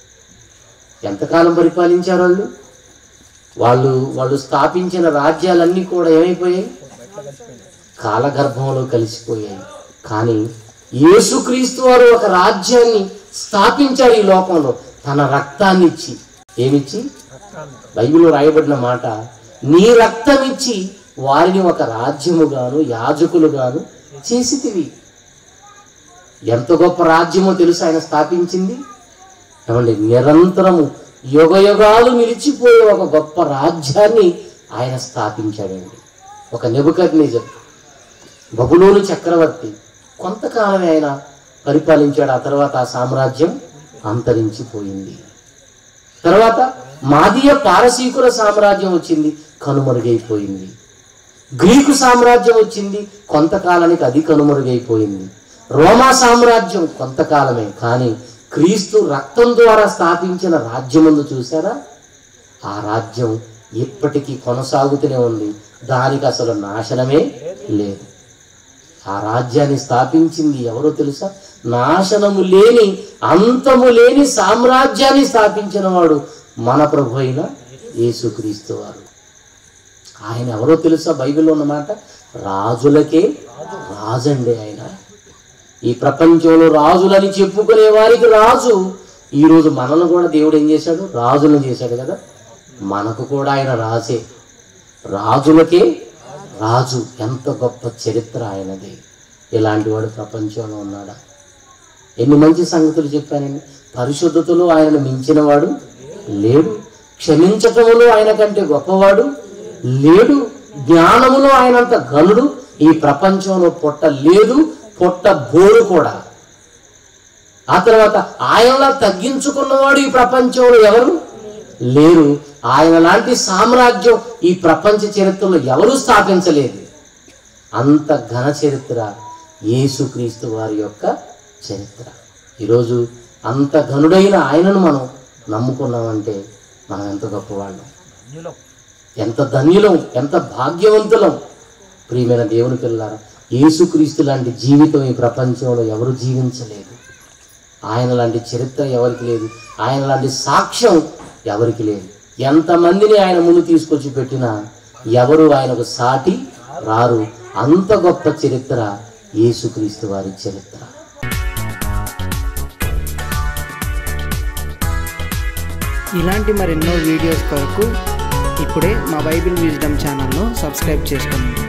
[SPEAKER 2] ఎంతకాలం పరిపాలించారు వాళ్ళు? వాళ్ళు వాళ్ళు స్థాపించిన రాజ్యాలన్నీ కూడా ఏమైపోయాయి? కాలగర్భంలో కలిసిపోయాయి. కానీ యేసుక్రీస్తు వారు ఒక రాజ్యాన్ని స్థాపించారు ఈ లోకంలో తన రక్తాన్ని ఇచ్చి. ఏమిచ్చి? బైబిల్లో రాయబడిన మాట, నీ రక్తం ఇచ్చి వారిని ఒక రాజ్యముగాను యాజకులుగాను చేసితివి. ఎంత గొప్ప రాజ్యమో తెలుసు ఆయన స్థాపించింది. ఏమండి, నిరంతరము యుగ యుగాలు నిలిచిపోయే ఒక గొప్ప రాజ్యాన్ని ఆయన స్థాపించాడండి. ఒక నెబుకద్నెజరు బబులోను చక్రవర్తి కొంతకాలమే ఆయన పరిపాలించాడు. ఆ తర్వాత ఆ సామ్రాజ్యం అంతరించిపోయింది. తర్వాత మాదీయ పారసీకుల సామ్రాజ్యం వచ్చింది, కనుమరుగైపోయింది. గ్రీకు సామ్రాజ్యం వచ్చింది, కొంతకాలానికి అది కనుమరుగైపోయింది. రోమా సామ్రాజ్యం కొంతకాలమే, కానీ క్రీస్తు రక్తం ద్వారా స్థాపించిన రాజ్యం ఉంది చూసారా? ఆ రాజ్యం ఇప్పటికీ కొనసాగుతూనే ఉంది. దానికి అసలు నాశనమే లేదు. ఆ రాజ్యాన్ని స్థాపించింది ఎవరో తెలుసా? నాశనము లేని అంతము లేని సామ్రాజ్యాన్ని స్థాపించిన వాడు మన ప్రభు అయిన యేసుక్రీస్తు వారు. ఆయన ఎవరో తెలుసా? బైబిల్లో ఉన్నమాట, రాజులకే రాజండి ఆయన. ఈ ప్రపంచంలో రాజులని చెప్పుకునే వారికి రాజు. ఈరోజు మనల్ని కూడా దేవుడు ఏం చేశాడు? రాజులను చేశాడు కదా. మనకు కూడా ఆయన రాజే, రాజులకే రాజు. ఎంత గొప్ప చరిత్ర ఆయనది. ఇలాంటి వాడు ప్రపంచంలో ఉన్నాడా? ఎన్ని మంచి సంగతులు చెప్పానండి. పరిశుద్ధతలో ఆయనను మించిన వాడు లేడు. క్షమించటములో ఆయన కంటే గొప్పవాడు లేడు. జ్ఞానములో ఆయనంత ఘనుడు ఈ ప్రపంచంలో పొట్ట లేదు, పొట్ట బోరు కూడా. ఆ తర్వాత ఆయనలా తగ్గించుకున్నవాడు ఈ ప్రపంచంలో ఎవరు లేరు. ఆయన లాంటి సామ్రాజ్యం ఈ ప్రపంచ చరిత్రలో ఎవరు స్థాపించలేదు. అంత ఘన చరిత్ర యేసుక్రీస్తు వారి యొక్క చరిత్ర. ఈరోజు అంత ఘనుడైన ఆయనను మనం నమ్ముకున్నామంటే మనం ఎంత గొప్పవాళ్ళం, ఎంత ధన్యులం, ఎంత భాగ్యవంతులం. ప్రియమైన దేవుని పిల్లారా, యేసుక్రీస్తు లాంటి జీవితం ఈ ప్రపంచంలో ఎవరు జీవించలేదు. ఆయన లాంటి చరిత్ర ఎవరికి లేదు. ఆయన లాంటి సాక్ష్యం ఎవరికి లేదు. ఎంతమందిని ఆయన ముందు తీసుకొచ్చి పెట్టినా ఎవరు ఆయనకు సాటి రారు. అంత గొప్ప చరిత్ర యేసుక్రీస్తు వారి చరిత్ర.
[SPEAKER 1] ఇలాంటి మరెన్నో వీడియోస్ కొరకు ఇప్పుడే మా బైబిల్ విజ్డమ్ ఛానల్ను సబ్స్క్రైబ్ చేసుకోండి.